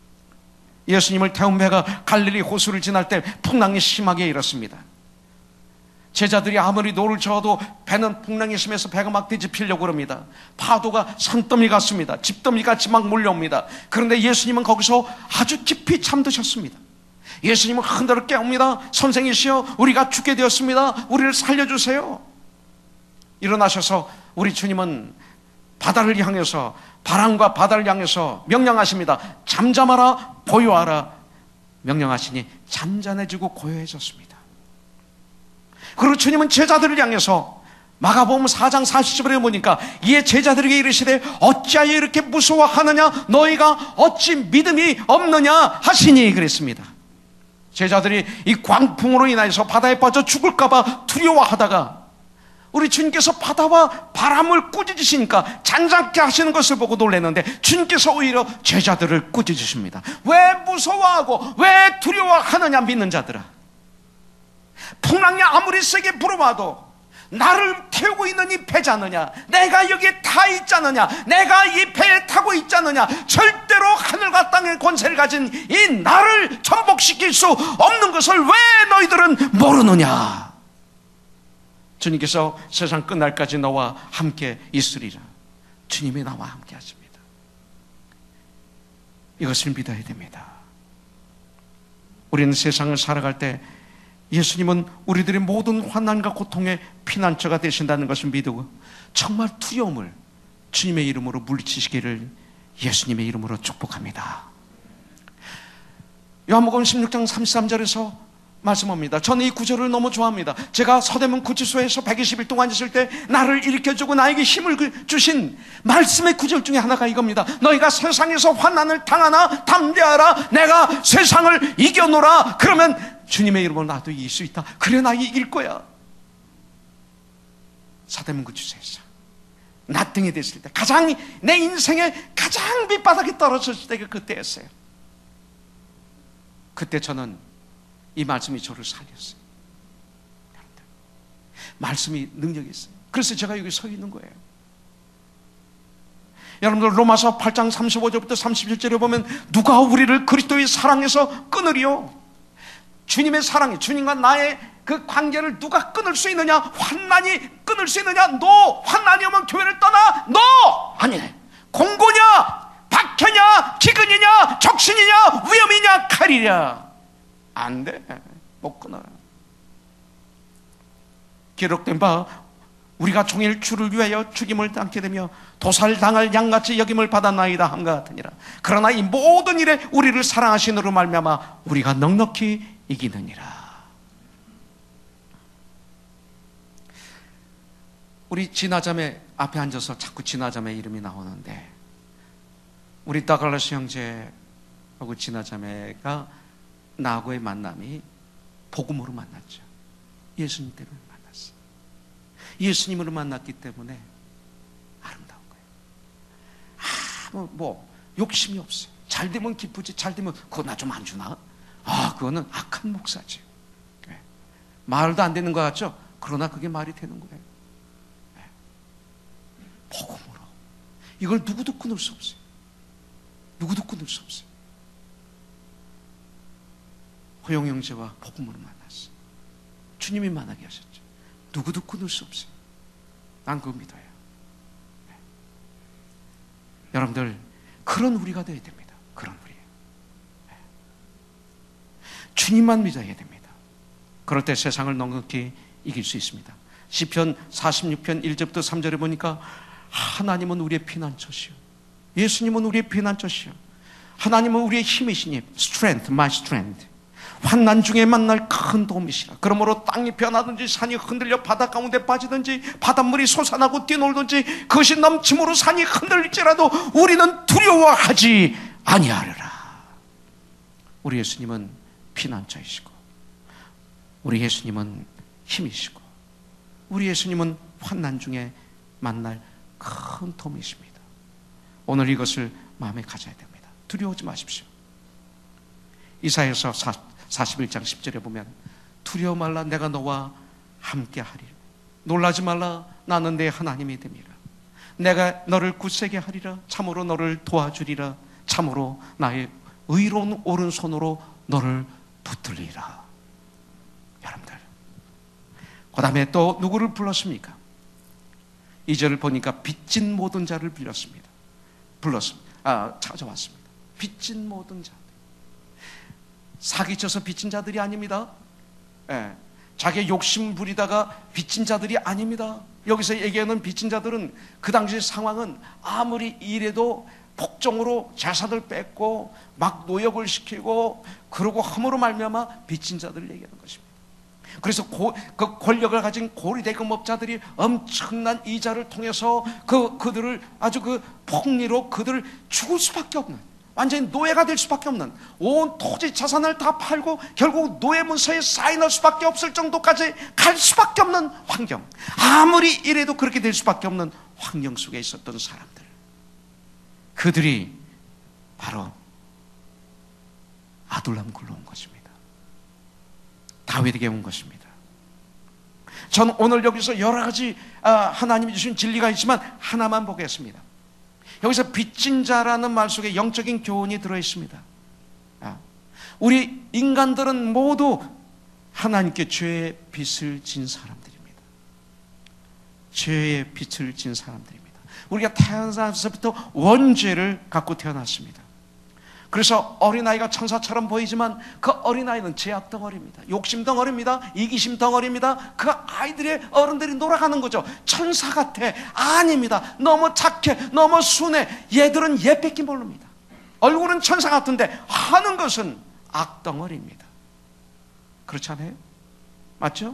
예수님을 태운 배가 갈릴리 호수를 지날 때 풍랑이 심하게 일었습니다. 제자들이 아무리 노를 저어도 배는 풍랑이 심해서 배가 막 뒤집히려고 합니다. 파도가 산더미 같습니다. 집더미 같이 막 몰려옵니다. 그런데 예수님은 거기서 아주 깊이 잠드셨습니다. 예수님은 흔들어 깨웁니다. 선생이시여, 우리가 죽게 되었습니다. 우리를 살려주세요. 일어나셔서 우리 주님은 바다를 향해서, 바람과 바다를 향해서 명령하십니다. 잠잠하라, 고요하라. 명령하시니 잔잔해지고 고요해졌습니다. 그리고 주님은 제자들을 향해서 마가복음 사 장 사십 절에 보니까 이에 제자들에게 이르시되 어찌하여 이렇게 무서워하느냐, 너희가 어찌 믿음이 없느냐 하시니 그랬습니다. 제자들이 이 광풍으로 인하여서 바다에 빠져 죽을까봐 두려워하다가 우리 주님께서 바다와 바람을 꾸짖으시니까 잔잔케 하시는 것을 보고 놀랐는데, 주님께서 오히려 제자들을 꾸짖으십니다. 왜 무서워하고 왜 두려워하느냐 믿는 자들아, 풍랑이 아무리 세게 불어와도 나를 태우고 있는 이 배자느냐, 내가 여기에 타 있자느냐, 내가 이 배에 타고 있자느냐, 절대로 하늘과 땅의 권세를 가진 이 나를 전복시킬 수 없는 것을 왜 너희들은 모르느냐. 주님께서 세상 끝날까지 너와 함께 있으리라. 주님이 나와 함께 하십니다. 이것을 믿어야 됩니다. 우리는 세상을 살아갈 때 예수님은 우리들의 모든 환난과 고통의 피난처가 되신다는 것을 믿고 정말 두려움을 주님의 이름으로 물리치시기를 예수님의 이름으로 축복합니다. 요한복음 십육 장 삼십삼 절에서 말씀합니다. 저는 이 구절을 너무 좋아합니다. 제가 서대문 구치소에서 백이십 일 동안 있을 때 나를 일으켜주고 나에게 힘을 주신 말씀의 구절 중에 하나가 이겁니다. 너희가 세상에서 환난을 당하나 담대하라, 내가 세상을 이겨노라. 그러면 주님의 이름으로 나도 이길 수 있다. 그래, 나 이길 거야. 서대문 구치소에서 나등이 됐을 때, 가장 내 인생의 가장 밑바닥에 떨어졌을 때가 그때였어요. 그때 저는 이 말씀이 저를 살렸어요. 말씀이 능력이 있어요. 그래서 제가 여기 서 있는 거예요. 여러분들 로마서 팔 장 삼십오 절부터 삼십일 절에 보면 누가 우리를 그리스도의 사랑에서 끊으리요? 주님의 사랑이, 주님과 나의 그 관계를 누가 끊을 수 있느냐? 환난이 끊을 수 있느냐? 너 환난이 오면 교회를 떠나? 너 아니네. 공고냐, 박해냐, 기근이냐, 적신이냐, 위험이냐, 칼이냐? 안 돼. 못 끊어. 기록된 바 우리가 종일 주를 위하여 죽임을 당게 되며 도살당할 양같이 여김을 받았나이다 함과 같으니라. 그러나 이 모든 일에 우리를 사랑하시느로 말미암아 우리가 넉넉히 이기느니라. 우리 진화자매 앞에 앉아서 자꾸 진화자매 이름이 나오는데, 우리 다글라스 형제하고 진화자매가 나하고의 만남이 복음으로 만났죠. 예수님 때문에 만났어요. 예수님으로 만났기 때문에 아름다운 거예요. 아무 뭐 욕심이 없어요. 잘 되면 기쁘지, 잘 되면 그거 나 좀 안 주나? 아, 그거는 악한 목사지. 네. 말도 안 되는 것 같죠? 그러나 그게 말이 되는 거예요. 네. 복음으로 이걸 누구도 끊을 수 없어요. 누구도 끊을 수 없어요. 호영 형제와 복음으로 만났어요. 주님이 만나게 하셨죠. 누구도 끊을 수 없어요. 난 그거 믿어요. 네. 여러분들, 그런 우리가 되어야 됩니다. 그런 우리. 네. 주님만 믿어야 됩니다. 그럴 때 세상을 넉넉히 이길 수 있습니다. 시편 사십육 편 일 절부터 삼 절에 보니까 하나님은 우리의 피난처시요, 예수님은 우리의 피난처시요, 하나님은 우리의 힘이시니 strength, my strength, 환난 중에 만날 큰 도움이시라. 그러므로 땅이 변하든지 산이 흔들려 바다 가운데 빠지든지 바닷물이 솟아나고 뛰놀든지 그것이 넘침으로 산이 흔들릴지라도 우리는 두려워하지 아니하리라. 우리 예수님은 피난처이시고, 우리 예수님은 힘이시고, 우리 예수님은 환난 중에 만날 큰 도움이십니다. 오늘 이것을 마음에 가져야 됩니다. 두려워하지 마십시오. 이사야서 사십일 장 십 절에 보면 두려워 말라, 내가 너와 함께 하리라. 놀라지 말라, 나는 내 하나님이 됨이라. 내가 너를 굳세게 하리라. 참으로 너를 도와주리라. 참으로 나의 의로운 오른손으로 너를 붙들리라. 여러분들, 그 다음에 또 누구를 불렀습니까? 이 절을 보니까 빚진 모든 자를 불렀습니다. 불렀습니다. 아, 찾아왔습니다. 빚진 모든 자, 사기쳐서 빚진 자들이 아닙니다. 예, 자기의 욕심 부리다가 빚진 자들이 아닙니다. 여기서 얘기하는 빚진 자들은 그 당시 상황은 아무리 이래도 폭정으로 자산을 뺏고 막 노역을 시키고 그러고 함으로 말미암아 빚진 자들을 얘기하는 것입니다. 그래서 고, 그 권력을 가진 고리대금업자들이 엄청난 이자를 통해서 그, 그들을 아주 그 폭리로 그들을 죽을 수밖에 없는, 완전히 노예가 될 수밖에 없는, 온 토지 자산을 다 팔고 결국 노예 문서에 사인할 수밖에 없을 정도까지 갈 수밖에 없는 환경, 아무리 이래도 그렇게 될 수밖에 없는 환경 속에 있었던 사람들, 그들이 바로 아둘람 굴로 온 것입니다. 다윗에게 온 것입니다. 저는 오늘 여기서 여러 가지 하나님이 주신 진리가 있지만 하나만 보겠습니다. 여기서 빚진 자라는 말 속에 영적인 교훈이 들어있습니다. 우리 인간들은 모두 하나님께 죄의 빚을 진 사람들입니다. 죄의 빚을 진 사람들입니다. 우리가 태어나서부터 원죄를 갖고 태어났습니다. 그래서 어린아이가 천사처럼 보이지만 그 어린아이는 죄악 덩어리입니다. 욕심 덩어리입니다. 이기심 덩어리입니다. 그 아이들의 어른들이 놀아가는 거죠. 천사 같아. 아닙니다. 너무 착해, 너무 순해. 얘들은 얘 뺏기 모릅니다. 얼굴은 천사 같은데 하는 것은 악 덩어리입니다. 그렇지 않아요? 맞죠?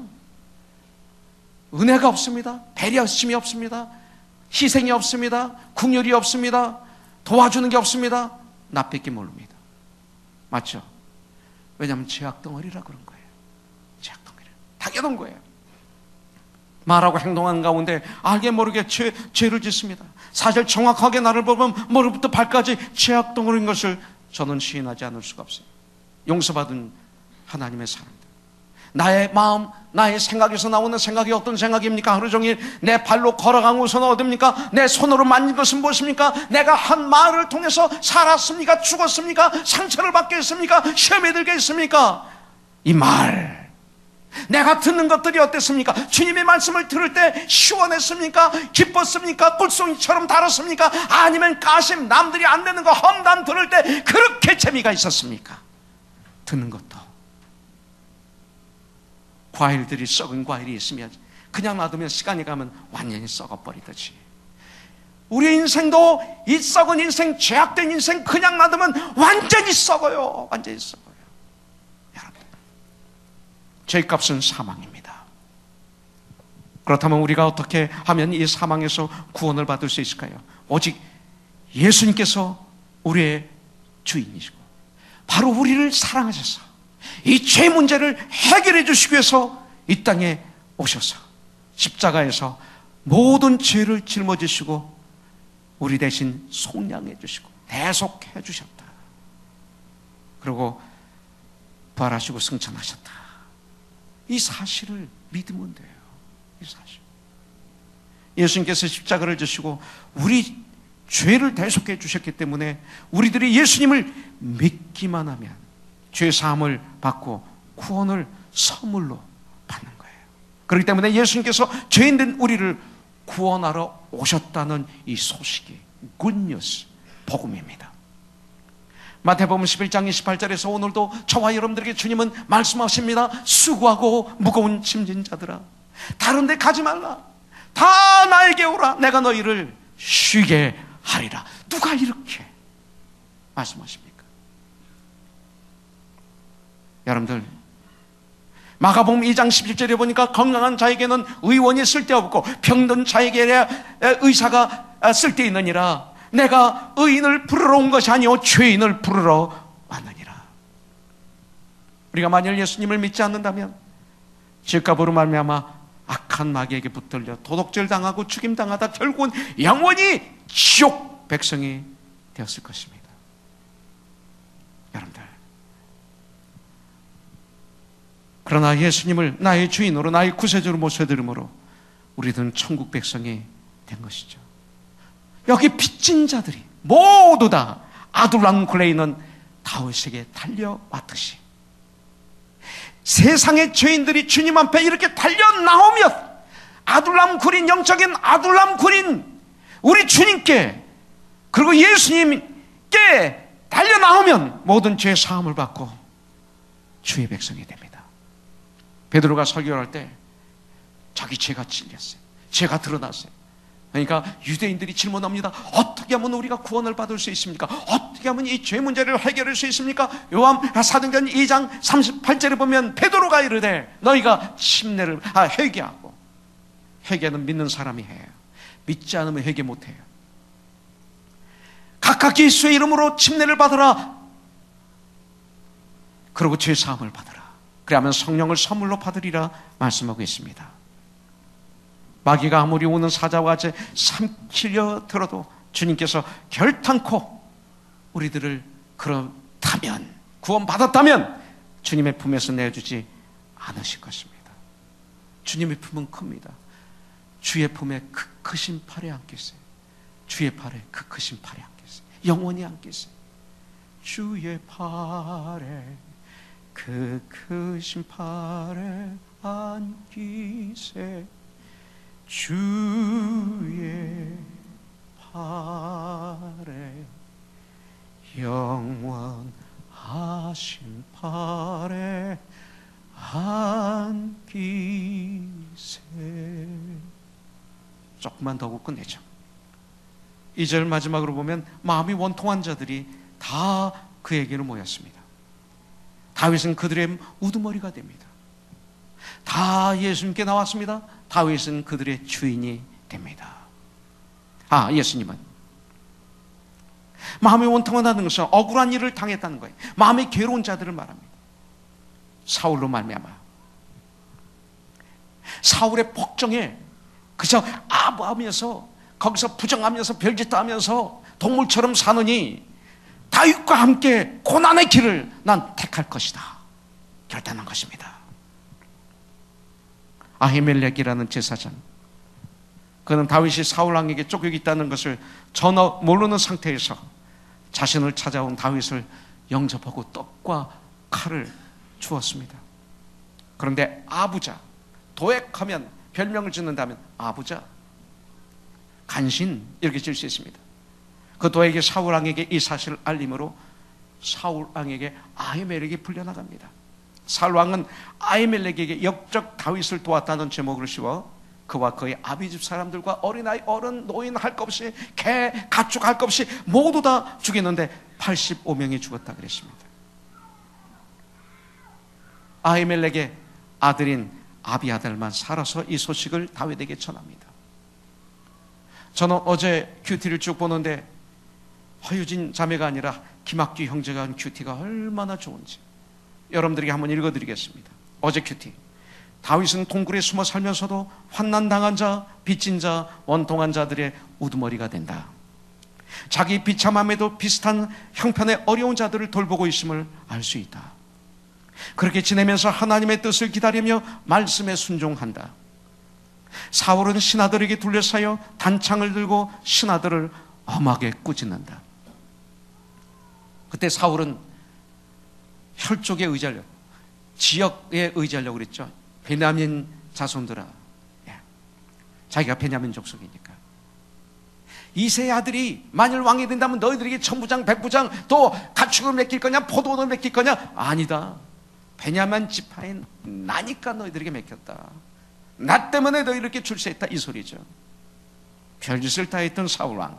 은혜가 없습니다. 배려심이 없습니다. 희생이 없습니다. 긍휼이 없습니다. 도와주는 게 없습니다. 나 뺏기 모릅니다. 맞죠? 왜냐하면 죄악 덩어리라 그런 거예요. 죄악 덩어리. 당연한 거예요. 말하고 행동하는 가운데 알게 모르게 죄, 죄를 짓습니다. 사실 정확하게 나를 보면 머리부터 발까지 죄악 덩어리인 것을 저는 시인하지 않을 수가 없어요. 용서받은 하나님의 사람들, 나의 마음, 나의 생각에서 나오는 생각이 어떤 생각입니까? 하루 종일 내 발로 걸어간 것은 어딥니까? 내 손으로 만진 것은 무엇입니까? 내가 한 말을 통해서 살았습니까? 죽었습니까? 상처를 받게 했습니까? 시험에 들게 했습니까? 이 말, 내가 듣는 것들이 어땠습니까? 주님의 말씀을 들을 때 시원했습니까? 기뻤습니까? 꿀송이처럼 달았습니까? 아니면 가심, 남들이 안 되는 거 험담 들을 때 그렇게 재미가 있었습니까? 듣는 것도. 과일들이, 썩은 과일이 있으면 그냥 놔두면 시간이 가면 완전히 썩어버리듯이, 우리 인생도 이 썩은 인생, 죄악된 인생 그냥 놔두면 완전히 썩어요. 완전히 썩어요. 여러분, 죄값은 사망입니다. 그렇다면 우리가 어떻게 하면 이 사망에서 구원을 받을 수 있을까요? 오직 예수님께서 우리의 주인이시고 바로 우리를 사랑하셔서 이 죄 문제를 해결해 주시기 위해서 이 땅에 오셔서 십자가에서 모든 죄를 짊어지시고 우리 대신 속량해 주시고 대속해 주셨다. 그리고 부활하시고 승천하셨다. 이 사실을 믿으면 돼요. 이 사실. 예수님께서 십자가를 지시고 우리 죄를 대속해 주셨기 때문에 우리들이 예수님을 믿기만 하면 죄 사함을 받고 구원을 선물로 받는 거예요. 그렇기 때문에 예수님께서 죄인된 우리를 구원하러 오셨다는 이 소식이 굿뉴스, 복음입니다. 마태복음 십일 장 이십팔 절에서 오늘도 저와 여러분들에게 주님은 말씀하십니다. 수고하고 무거운 짐진 자들아, 다른 데 가지 말라. 다 나에게 오라. 내가 너희를 쉬게 하리라. 누가 이렇게 말씀하십니까? 여러분들, 마가복음 이 장 십칠 절에 보니까 건강한 자에게는 의원이 쓸데없고 병든 자에게 의사가 쓸데있느니라. 내가 의인을 부르러 온 것이 아니오 죄인을 부르러 왔느니라. 우리가 만일 예수님을 믿지 않는다면 죄값으로 말미암아 악한 마귀에게 붙들려 도둑질 당하고 죽임당하다 결국은 영원히 지옥 백성이 되었을 것입니다. 여러분들, 그러나 예수님을 나의 주인으로, 나의 구세주로 모셔드림으로 우리들은 천국 백성이 된 것이죠. 여기 빚진 자들이 모두 다 아둘람 굴에 있는 다윗에게 달려왔듯이 세상의 죄인들이 주님 앞에 이렇게 달려나오면 아둘람 굴인, 영적인 아둘람 굴인 우리 주님께, 그리고 예수님께 달려나오면 모든 죄 사함을 받고 주의 백성이 됩니다. 베드로가 설교할 때 자기 죄가 찔렸어요. 죄가 드러났어요. 그러니까 유대인들이 질문합니다. 어떻게 하면 우리가 구원을 받을 수 있습니까? 어떻게 하면 이 죄 문제를 해결할 수 있습니까? 요한 사도행전 이 장 삼십팔 절에 보면 베드로가 이르되 너희가 침례를 아, 회개하고, 회개는 믿는 사람이 해요. 믿지 않으면 회개 못해요. 각각 예수의 이름으로 침례를 받으라. 그리고 죄 사함을 받으라. 그러면 성령을 선물로 받으리라 말씀하고 있습니다. 마귀가 아무리 오는 사자와 같이 삼키려 들어도 주님께서 결탄코 우리들을 그렇다면, 구원받았다면 주님의 품에서 내주지 않으실 것입니다. 주님의 품은 큽니다. 주의 품에 그 크신 팔에 안겠어요. 주의 팔에 그 크신 팔에 안겠어요. 영원히 안겠어요. 주의 팔에 그 크신 팔에 안기세. 주의 팔에, 영원하신 팔에 안기세. 조금만 더 하고 끝내죠. 이 절 마지막으로 보면 마음이 원통한 자들이 다 그에게로 모였습니다. 다윗은 그들의 우두머리가 됩니다. 다 예수님께 나왔습니다. 다윗은 그들의 주인이 됩니다. 아, 예수님은 마음이 원통하다는 것은 억울한 일을 당했다는 거예요. 마음이 괴로운 자들을 말합니다. 사울로 말미암아 사울의 복정에 그저 아부하면서, 거기서 부정하면서 별짓도 하면서 동물처럼 사느니 다윗과 함께 고난의 길을 난 택할 것이다 결단한 것입니다. 아히멜렉이라는 제사장, 그는 다윗이 사울 왕에게 쫓기겠다는 것을 전혀 모르는 상태에서 자신을 찾아온 다윗을 영접하고 떡과 칼을 주었습니다. 그런데 아부자, 도액하면 별명을 짓는다면 아부자, 간신 이렇게 질 수 있습니다. 그 도액이 사울 왕에게 이 사실을 알림으로 사울 왕에게 아히멜렉이 불려나갑니다. 사울 왕은 아히멜렉에게 역적 다윗을 도왔다는 제목을 씌워 그와 그의 아비집 사람들과 어린아이, 어른, 노인 할 것 없이 개, 가축 할 것 없이 모두 다 죽였는데 팔십오 명이 죽었다 그랬습니다. 아히멜렉의 아들인 아비아달만 살아서 이 소식을 다윗에게 전합니다. 저는 어제 큐티를 쭉 보는데 허유진 자매가 아니라 김학규 형제가 한 큐티가 얼마나 좋은지 여러분들에게 한번 읽어드리겠습니다. 어제 큐티. 다윗은 동굴에 숨어 살면서도 환난당한 자, 빚진 자, 원통한 자들의 우두머리가 된다. 자기 비참함에도 비슷한 형편의 어려운 자들을 돌보고 있음을 알 수 있다. 그렇게 지내면서 하나님의 뜻을 기다리며 말씀에 순종한다. 사울은 신하들에게 둘러싸여 단창을 들고 신하들을 엄하게 꾸짖는다. 그때 사울은 혈족에 의지하려고, 지역에 의지하려고 그랬죠. 베냐민 자손들아, 자기가 베냐민 족속이니까 이세 아들이 만일 왕이 된다면 너희들에게 천부장, 백부장, 또 가축을 맡길 거냐, 포도원을 맡길 거냐? 아니다. 베냐민 지파인 나니까 너희들에게 맡겼다. 나 때문에 너희 이렇게 출세했다, 이 소리죠. 별짓을 다 했던 사울왕,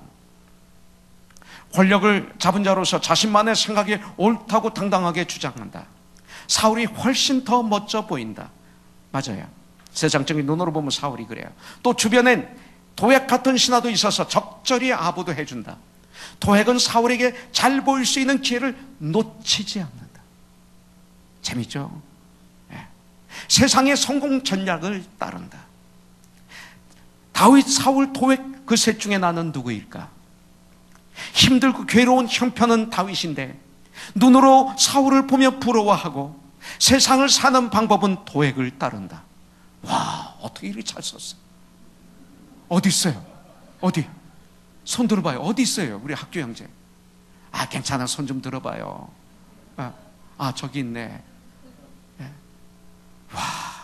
권력을 잡은 자로서 자신만의 생각이 옳다고 당당하게 주장한다. 사울이 훨씬 더 멋져 보인다. 맞아요. 세상적인 눈으로 보면 사울이 그래요. 또 주변엔 도액 같은 신하도 있어서 적절히 아부도 해준다. 도액은 사울에게 잘 보일 수 있는 기회를 놓치지 않는다. 재밌죠? 네. 세상의 성공 전략을 따른다. 다윗, 사울, 도액 그 셋 중에 나는 누구일까? 힘들고 괴로운 형편은 다윗인데 눈으로 사울을 보며 부러워하고 세상을 사는 방법은 도액을 따른다. 와, 어떻게 이렇게 잘 썼어? 어디 있어요? 어디? 손 들어봐요. 어디 있어요? 우리 학교 형제. 아, 괜찮아. 손 좀 들어봐요. 아, 아 저기 있네. 네. 와,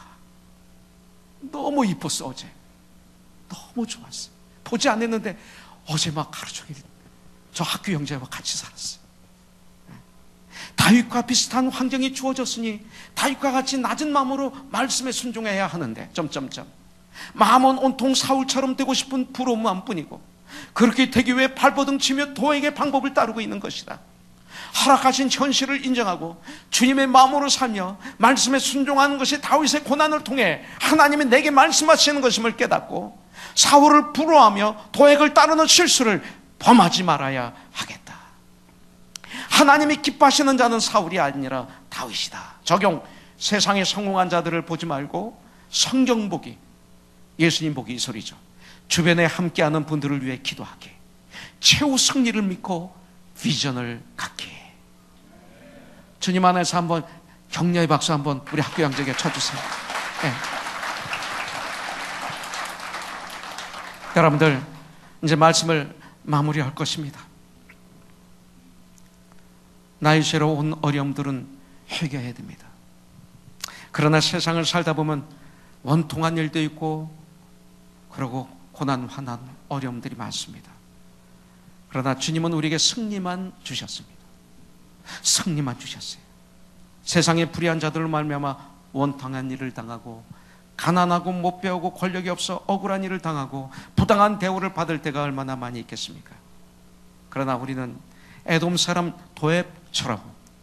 너무 이뻤어. 어제 너무 좋았어. 보지 않았는데 어제 막 하루 종일 저 학교 형제와 같이 살았어요. 다윗과 비슷한 환경이 주어졌으니 다윗과 같이 낮은 마음으로 말씀에 순종해야 하는데 점점점 마음은 온통 사울처럼 되고 싶은 부러운 마음뿐이고 그렇게 되기 위해 발버둥 치며 도액의 방법을 따르고 있는 것이다. 허락하신 현실을 인정하고 주님의 마음으로 살며 말씀에 순종하는 것이 다윗의 고난을 통해 하나님이 내게 말씀하시는 것임을 깨닫고 사울을 부러워하며 도액을 따르는 실수를 범하지 말아야 하겠다. 하나님이 기뻐하시는 자는 사울이 아니라 다윗이다. 적용. 세상에 성공한 자들을 보지 말고 성경 보기, 예수님 보기, 이 소리죠. 주변에 함께하는 분들을 위해 기도하게, 최후 승리를 믿고 비전을 갖게. 주님 안에서 한번 격려의 박수 한번 우리 학교 양에게 쳐주세요. 네. 여러분들 이제 말씀을 마무리할 것입니다. 나의 죄로 온 어려움들은 해결해야 됩니다. 그러나 세상을 살다 보면 원통한 일도 있고 그리고 고난, 화난, 어려움들이 많습니다. 그러나 주님은 우리에게 승리만 주셨습니다. 승리만 주셨어요. 세상의 불의한 자들을 말미암아 원통한 일을 당하고 가난하고 못 배우고 권력이 없어 억울한 일을 당하고 부당한 대우를 받을 때가 얼마나 많이 있겠습니까? 그러나 우리는 에돔 사람 도앱처럼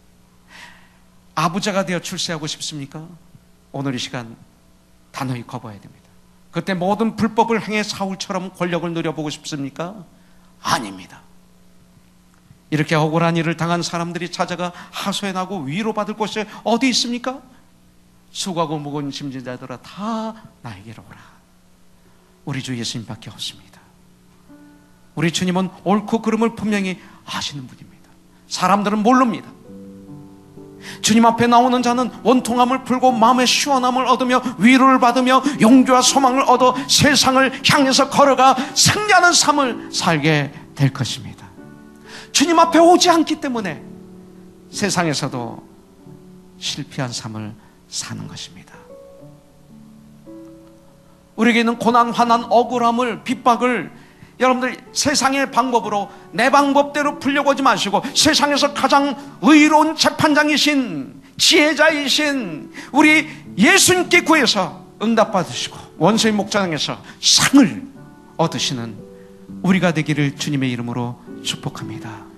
아부자가 되어 출세하고 싶습니까? 오늘 이 시간 단호히 거부해야 됩니다. 그때 모든 불법을 행해 사울처럼 권력을 누려보고 싶습니까? 아닙니다. 이렇게 억울한 일을 당한 사람들이 찾아가 하소연하고 위로받을 곳이 어디 있습니까? 수고하고 무거운 짐진 자들아 다 나에게로 오라. 우리 주 예수님밖에 없습니다. 우리 주님은 옳고 그름을 분명히 아시는 분입니다. 사람들은 모릅니다. 주님 앞에 나오는 자는 원통함을 풀고 마음의 시원함을 얻으며 위로를 받으며 용기와 소망을 얻어 세상을 향해서 걸어가 승리하는 삶을 살게 될 것입니다. 주님 앞에 오지 않기 때문에 세상에서도 실패한 삶을 사는 것입니다. 우리에게 있는 고난, 화난, 억울함을, 핍박을 여러분들 세상의 방법으로 내 방법대로 풀려고 하지 마시고 세상에서 가장 의로운 재판장이신 지혜자이신 우리 예수님께 구해서 응답받으시고 원수의 목장에서 상을 얻으시는 우리가 되기를 주님의 이름으로 축복합니다.